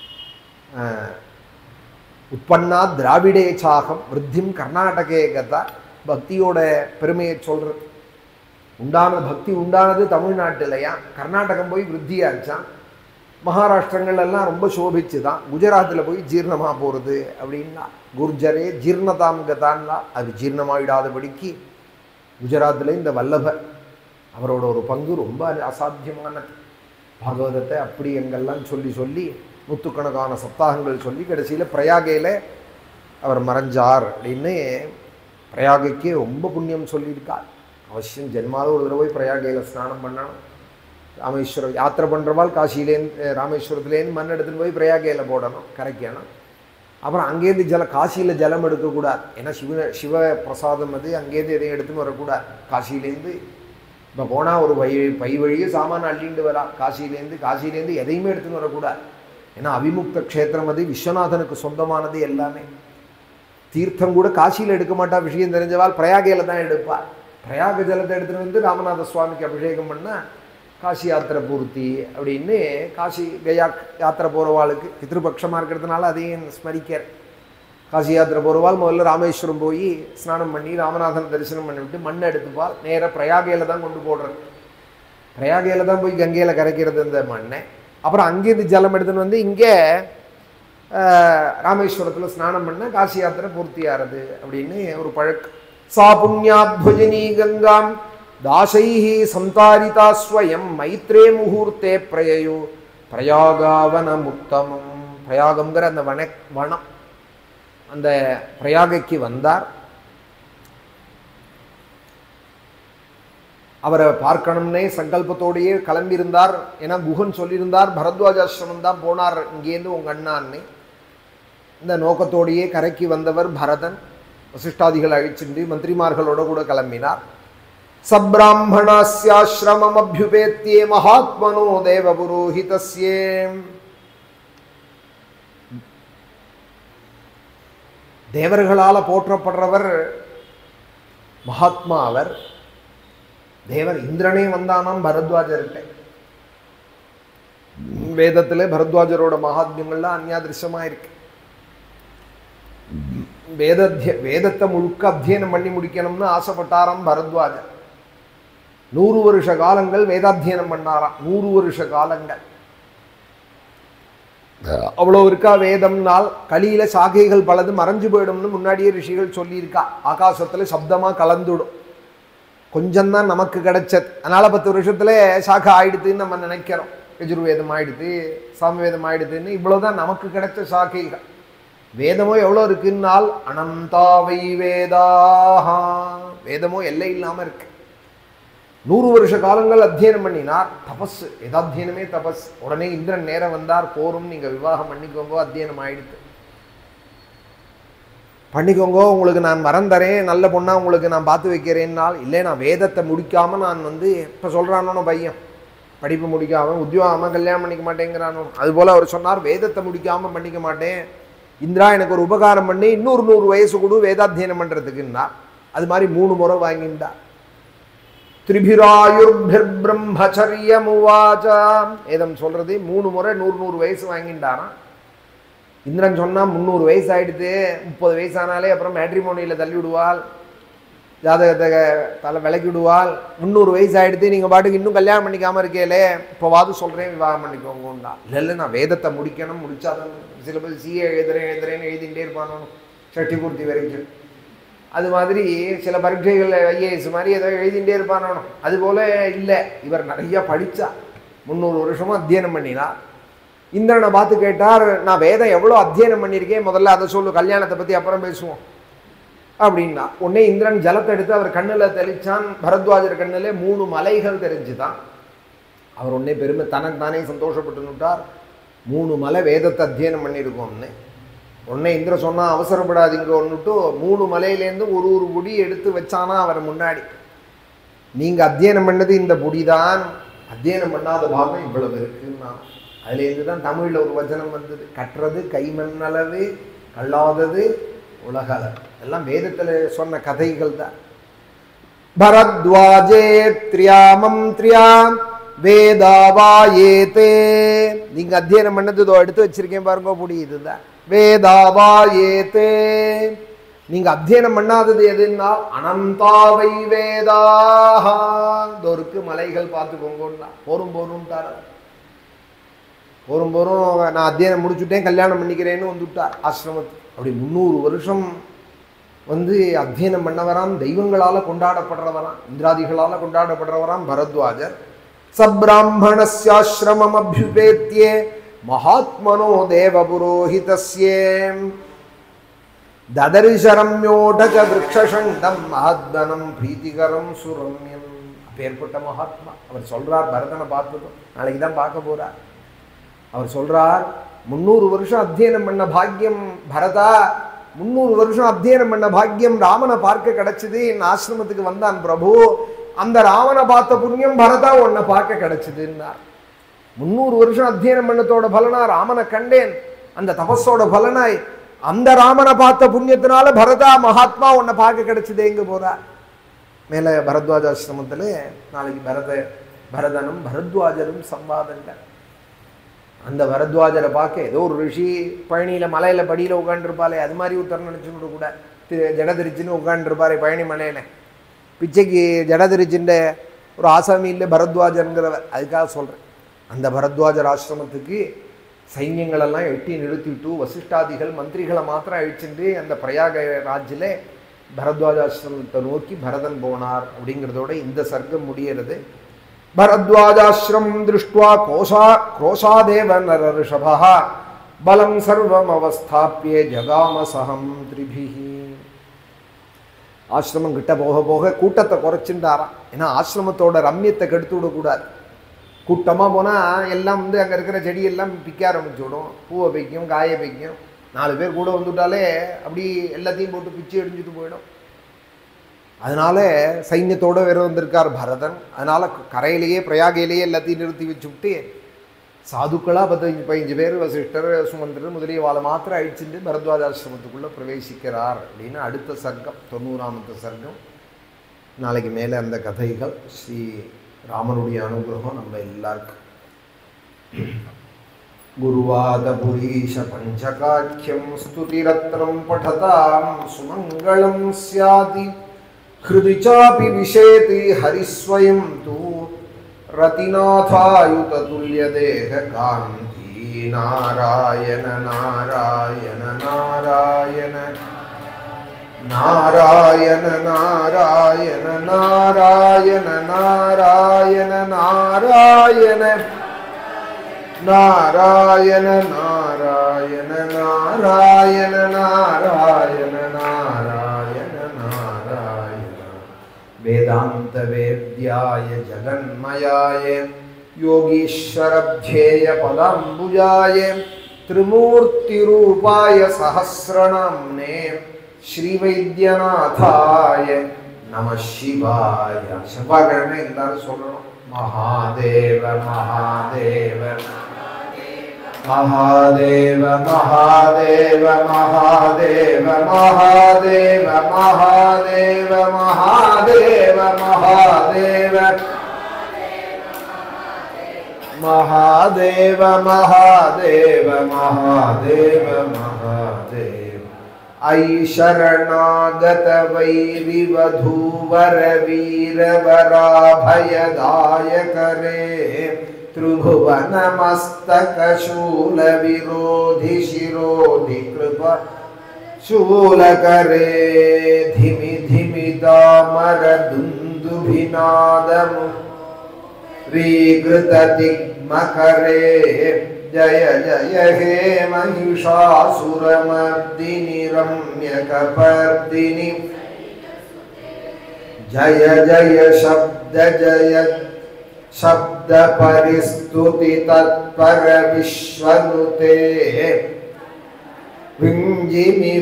உற்பன்னா திராவிடே சாகம் விருத்திம் கர்நாடகே கதா. பக்தியோட பெருமையை சொல்கிறது. உண்டான பக்தி உண்டானது தமிழ்நாட்டிலையா, கர்நாடகம் போய் விருத்தியாச்சான், மகாராஷ்டிரங்கள்லாம் ரொம்ப சோபிச்சு தான், குஜராத்தில் போய் ஜீர்ணமாக போகிறது அப்படின்னா குர்ஜரே ஜீர்ணதாம் கதான்னா அது ஜீர்ணமாயிடாதபடிக்கு குஜராத்தில் இந்த வல்லப அவரோட ஒரு பங்கு ரொம்ப அசாத்தியமானது. பாகவதத்தை அப்படி எங்கெல்லாம் சொல்லி சொல்லி நூற்றுக்கணக்கான சப்தாகங்கள் சொல்லி கடைசியில் பிரயாகையில் அவர் மறைஞ்சார் அப்படின்னு பிரயாகைக்கு ரொம்ப புண்ணியம் சொல்லியிருக்கார். அவசியம் ஜென்மாவில் ஒரு தடவை பிரயாகையில் ஸ்நானம் பண்ணணும். ராமேஸ்வரம் யாத்திரை பண்ணுறவாள் காசியிலேருந்து ராமேஸ்வரத்துலேருந்து மண் எடுத்துன்னு போய் பிரயாகையில் போடணும், கரைக்கணும். அப்புறம் அங்கேருந்து ஜல காசியில் ஜலம் எடுக்கக்கூடாது. ஏன்னா சிவ சிவ பிரசாதம் அது, அங்கேருந்து எதையும் எடுத்துன்னு வரக்கூடாது. காசியிலேருந்து இப்போ போனால் ஒரு வழி பை வழியே சாமான அள்ளிண்டு வரா. காசியிலேருந்து காசியிலேருந்து எதையுமே எடுத்துன்னு வரக்கூடாது. ஏன்னா அவிமுக்த க்ஷேத்திரம் அது, விஸ்வநாதனுக்கு சொந்தமானது எல்லாமே. தீர்த்தம் கூட காசியில் எடுக்க மாட்டா, விஷயம் தெரிஞ்சவாள் பிரயாகையில் தான் எடுப்பாள். பிரயாக ஜலத்தை எடுத்துகிட்டு வந்து ராமநாத சுவாமிக்கு அபிஷேகம் பண்ணால் காசி யாத்திரை பூர்த்தி அப்படின்னு காசி கயா யாத்திரை போகிறவாளுக்கு பித்ருபக்ஷமாக இருக்கிறதுனால அதையும் ஸ்மரிக்கிற. காசி யாத்திரை போகிறவாள் முதல்ல ராமேஸ்வரம் போய் ஸ்நானம் பண்ணி ராமநாதன் தரிசனம் பண்ணிவிட்டு மண்ணை எடுத்துப்பால் நேராக பிரயாகையில் தான் கொண்டு போடுறது. பிரயாகையில் தான் போய் கங்கையில் கரைக்கிறது இந்த மண்ணை. அப்புறம் அங்கேருந்து ஜலம் எடுத்துன்னு வந்து இங்கே ராமேஸ்வரத்தில் ஸ்நானம் பண்ண காசி யாத்திரை பூர்த்தி ஆகிறது அப்படின்னு ஒரு பழக்கம். சா புண்ணியாத்வஜனீ கங்காம் தாசைஹி சந்தாரிதா ஸ்வயம் மைத்ரே முகூர்த்தே பிரயோ பிரயாகாவன முத்தமம். பிரயாகம்ங்கிற அந்த வன வனம் அந்த பிரயாகைக்கு வந்தார். அவரை பார்க்கணும்னே சங்கல்பத்தோடையே கிளம்பியிருந்தார். ஏன்னா குஹன் சொல்லியிருந்தார் பரத்வாஜாசிரமம் தான் போனார் இங்கேருந்து உங்கள் அண்ணான்னு. இந்த நோக்கத்தோடையே கரைக்கு வந்தவர் பரதன். வசிஷ்டாதிகள் அழிச்சுண்டு மந்திரிமார்களோட கூட கிளம்பினார். சப்ராஹ்மணாஸ்யாஸ்ரமம் அபியுபேத்யே மகாத்மனோ தேவபுரோஹிதஸ்யே. தேவர்களால் போற்றப்படுறவர் மகாத்மா. அவர் தேவர் இந்திரனே வந்தானாம் பரத்வாஜர்கிட்ட. வேதத்திலே பரத்வாஜரோட மகாத்மியங்கள்லாம் அந்யாதிருஷமாக இருக்கு. வேதத்திய வேதத்தை முழுக்க அத்தியனம் பண்ணி முடிக்கணும்னு ஆசைப்பட்டாராம் பரத்வாஜர். நூறு வருஷ காலங்கள் வேதாத்தியனம் பண்ணாராம். நூறு வருஷ காலங்கள் அவ்வளோ இருக்கா வேதம்னால். கலியில சாகைகள் பலது மறைஞ்சு போயிடும்னு முன்னாடியே ரிஷிகள் சொல்லியிருக்கா. ஆகாசத்துல சப்தமா கலந்துடும். கொஞ்சம்தான் நமக்கு கிடைச்சது. அதனால பத்து வருஷத்துல சாகை ஆயிடுதுன்னு நம்ம நினைக்கிறோம். யஜுர்வேதம் ஆயிடுது, சாமவேதம் ஆயிடுதுன்னு. இவ்வளவுதான் நமக்கு கிடைச்ச சாகைகள். வேதமோ எவ்வளோ இருக்குன்னால் அனந்தாவை வேதாஹா. வேதமோ எல்லை இல்லாமல் இருக்கு. நூறு வருஷ காலங்கள் அத்தியனம் பண்ணினார். தபஸ், வேதாத்தியனமே தபஸ். உடனே இந்திரன் நேரம் வந்தார், போரும் நீங்க விவாகம் பண்ணிக்கோங்க, அத்தியனம் ஆயிடுது, பண்ணிக்கோங்க, உங்களுக்கு நான் வரம் தரேன், நல்ல பொண்ணா உங்களுக்கு நான் பார்த்து வைக்கிறேன்னால். இல்லை நான் வேதத்தை முடிக்காம நான் வந்து இப்போ சொல்றானோ பையன் படிப்பு முடிக்காம உத்தியோகமாக கல்யாணம் பண்ணிக்க மாட்டேங்கிறானோ, அதுபோல் அவர் சொன்னார் வேதத்தை முடிக்காமல் பண்ணிக்க மாட்டேன், இந்திரா எனக்கு ஒரு உபகாரம் பண்ணி இன்னொரு நூறு வயசு கூட வேதாத்தியனம் பண்ணுறதுக்குன்னா. அது மாதிரி மூணு முறை வாங்கிண்டா. திரிபிராயுர்பிர் பிரம்மச்சரியமுவாச்சா. வேதம் சொல்றது மூணு முறை நூறு நூறு வயசு வாங்கிண்டானா. இந்திரன் சொன்னால் முந்நூறு வயசு ஆகிடுது, முப்பது வயசானாலே அப்புறம் மேட்ரிமோனியில் தள்ளி விடுவாள், ஜாதகத்தை தலை விளக்கி விடுவாள். முந்நூறு வயசு ஆகிடுது, நீங்கள் பாட்டுக்கு இன்னும் கல்யாணம் பண்ணிக்காமல் இருக்கேலே, இப்போவாது சொல்கிறேன் விவாகம் பண்ணிக்கோங்கண்டா. இல்லை இல்லை நான் வேதத்தை முடிக்கணும், முடிச்சாதான் சில பேர் சிஏ எழுதுறேன் எழுதுறேன்னு எழுதிகிட்டே இருப்பானோ சட்டி பூர்த்தி வரைக்கும். அது மாதிரி சில பரீட்சைகள் ஐஏஎஸ் மாதிரி ஏதோ எழுதிகிட்டே இருப்பானோ. அதுபோல் இல்லை, இவர் நிறையா படித்தா முந்நூறு வருஷமும் அத்தியனம் பண்ணினா. இந்திரனை பார்த்து கேட்டார், நான் வேதம் எவ்வளோ அத்தியனம் பண்ணியிருக்கேன், முதல்ல அதை சொல்லு, கல்யாணத்தை பற்றி அப்புறம் பேசுவோம் அப்படின்னா. உடனே இந்திரன் ஜலத்தை எடுத்து அவர் கண்ணில் தெளித்தான். பரத்வாஜர் கண்ணில் மூணு மலைகள் தெரிஞ்சுதான். அவர் உடனே பெருமை தனக்கு தானே சந்தோஷப்பட்டுன்னுட்டார், மூணு மலை வேதத்தை அத்தியனம் பண்ணியிருக்கோம்னு. உடனே இந்திர சொன்னால் அவசரப்படாதீங்க ஒன்றுட்டு மூணு மலையிலேருந்து ஒரு ஒரு புடி எடுத்து வச்சானா அவர் முன்னாடி. நீங்கள் அத்தியனம் பண்ணது இந்த புடி தான், அத்தியனம் பண்ணாத பாகம் இவ்வளவு இருக்குன்னா. அதுலேருந்து தான் தமிழில் ஒரு வச்சனம் வந்தது, கற்றது கைமண்ணளவு கல்லாதது உலகளவு. எல்லாம் வேதத்தில் சொன்ன கதைகள் தான். பரத்வாஜே த்ரியாமம் த்ரியாம் வேதாவாயேதே, நீங்கள் அத்தியனம் பண்ணது இதோ எடுத்து வச்சிருக்கேன் பாருங்க புடி, இதுதான் வேதாவாயேதே. நீங்கள் அத்தியனம் பண்ணாதது எதுன்னா அனந்தாவை வேதாஹா, இதோருக்கு மலைகள் பார்த்துக்கோங்கன்னா. போரும் போரும் தார போரும் போரும் நான் அத்தியனம் முடிச்சுட்டேன் கல்யாணம் பண்ணிக்கிறேன்னு வந்துவிட்டார் ஆசிரமத்துக்கு. அப்படி முந்நூறு வருஷம் வந்து அத்தியனம் பண்ணவராம், தெய்வங்களால் கொண்டாடப்படுறவராம், இந்திராதிகளால் கொண்டாடப்படுறவராம் பரத்வாஜர். சப்ராஹ்மணஸ்யாஸ்ரமம் அபியுபேத்யே மகாத்மனோ தேவ புரோஹிதஸ்யே ததரிசரம்யோடக விருக்ஷசண்டம் மகாத்மனம் பிரீத்திகரம் சுரம்யம். அப்பேற்பட்ட மகாத்மா அவர் சொல்றார், பரதனை பார்த்ததும் நாளைக்கு தான் பார்க்க போறார். அவர் சொல்றார், முந்நூறு வருஷம் அத்தியனம் பண்ண பாக்கியம் பரதா, முந்நூறு வருஷம் அத்தியனம் பண்ண பாக்கியம் ராமனை பார்க்க கிடைச்சது. என் ஆசிரமத்துக்கு வந்தான் பிரபு, அந்த ராமனை பார்த்த புண்ணியம் பரதா உன்னை பார்க்க கிடைச்சதுன்னார். முந்நூறு வருஷம் அத்தியனம் பண்ணத்தோட பலனா ராமனை கண்டேன், அந்த தபஸோட பலனாய் அந்த ராமனை பார்த்த புண்ணியத்தினால பரதா மகாத்மா உன்னை பார்க்க கிடைச்சதே. எங்க போறா மேலே பரத்வாஜ ஆசிரமத்தில் நாளைக்கு பரத பரதனும் பரத்வாஜரும் சம்பாதங்கள். அந்த பரத்வாஜரை பார்க்க ஏதோ ஒரு ரிஷி பழனியில் மலையில் படியில் உட்காந்துருப்பாளே, அது மாதிரி ஒருத்தர் நினச்சிக்கிட்டு கூட ஜடதிரிச்சின்னு உட்காந்துருப்பாரு பழனி மலையில். பிச்சைக்கு ஜடதிரிச்சின்ற ஒரு ஆசாமி இல்லை பரத்வாஜருங்கிறவர், அதுக்காக சொல்கிறேன். அந்த பரத்வாஜர் ஆசிரமத்துக்கு சைன்யங்களெல்லாம் எட்டி நிறுத்திவிட்டு வசிஷ்டாதிகள் மந்திரிகளை மாத்திரம் அழிச்சுட்டு அந்த பிரயாக ராஜ்யில் பரத்வாஜ ஆசிரமத்தை நோக்கி பரதன் போனார் அப்படிங்கிறதோட இந்த சர்க்கம் முடிகிறது. பரத்வாஜாஸ்ரமம் திருஷ்டுவா கோஷா क्रोशादेव नरऋषभः பலம் சர்வம் அவஸ்தாப்பியே ஜகாமசகம் திரிபிஹி. ஆசிரமம் கிட்ட போக போக கூட்டத்தை குறைச்சுட்டாராம். ஏன்னா ஆசிரமத்தோட ரம்யத்தை கெடுத்து விடக்கூடாது. கூட்டமாக போனால் எல்லாம் வந்து அங்கே இருக்கிற செடியெல்லாம் பிக்க ஆரம்பிச்சுவிடும், பூவை பிக்கும் காயை பிக்கும். நாலு பேர் கூட வந்துவிட்டாலே அப்படி எல்லாத்தையும் போட்டு பிச்சு எடிஞ்சிட்டு போயிடும். அதனால சைன்யத்தோடு வேற வந்திருக்கார் பரதன். அதனால் கரையிலேயே பிரயாகையிலேயே எல்லாத்தையும் நிறுத்தி வச்சுவிட்டு சாதுக்களாக பதினஞ்சு பதினஞ்சு பேர் வசிஷ்டர் சுமந்திரர் முதலிய வாழை மாத்திரம் அழிச்சுட்டு பரத்வாஜாசிரமத்துக்குள்ளே பிரவேசிக்கிறார் அப்படின்னு அடுத்த சர்க்கம் தொண்ணூறாமத்து சர்க்கம். நாளைக்கு மேலே அந்த கதைகள். ஸ்ரீ ராமனுடைய அனுகிரகம் நம்ம எல்லாருக்கும். குருவாத புரீஷ பஞ்சகாக்கியம் ஸ்துதிரத்னம் படதாம் சுமங்கலம் ஸ்யாதி ஹிருதி சாபி விஷேதி ஹரிஸ்வயம் தூ ரதிநாதாயுத துல்ய தேக காந்தி நாராயண நாராயண நாராயண நாராயண நாராயண நாராயண நாராயண நாராயண நாராயண நாராயண நாராயண நாராயண நாராயண நாராயண வேதாந்த வேத்யாய ஜகன்மயாய யோகீஸ்வரப்தேய பதாம்புஜாய திரிமூர்த்திரூபாய சஹஸ்ரநாம்னே ஸ்ரீவைத்யநாதாய நம சிவாய. செவ்வாய்க்கிழமை எல்லாரும் சொல்லணும் மகாதேவ மகாதேவ மகாதேவ மகாதேவ மகாதேவ மகாதேவ மகாதேவ மகாதேவ மகாதேவ महादेव महादेव महादेव महादेव आई शरणागत वैरिवधूवर वीरवराभयदायक रे त्रिभुवन मस्तक शूल विरोधि शिरोधि कृपा शूल करे धिमि धिमि दामर दुन्दुभिनादमु रीकृततिग्मकरे जय जय हे महिषासुरमर्दिनि रम्यकपर्दिनि जय जय शब्द जय शब्द परिस्तुति तत्पर विश्वनुते विञ्जिमि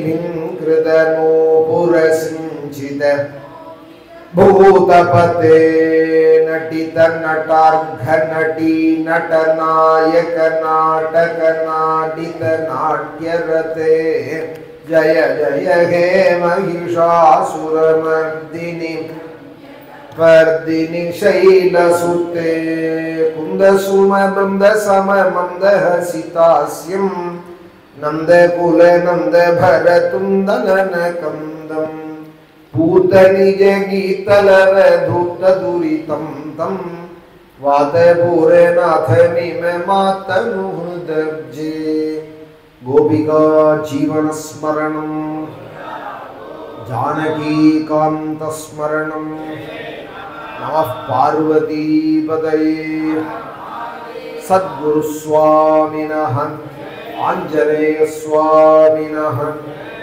विङ्कृतनूपुरसिञ्चित भूतपते नटित नटार्घ नटी नटनायक नाटक नाटित नाट्यरते जय जय हे महिषासुरमर्दिनि वर्दिनि शैलसुते कुन्दसुमबन्द सममन्दहसितास्यं नन्दकुल नन्द भरतुन्दनकन्दम् पूतनिज गीतलव धूत दुरितं तं वातपूरनाथ मिम मातनुहृदब्जे गोपिका जीवन स्मरणं जानकी कांत स्मरणं नमः पार्वती पतये सद्गुरु स्वामिनः आंजनेय स्वामिनः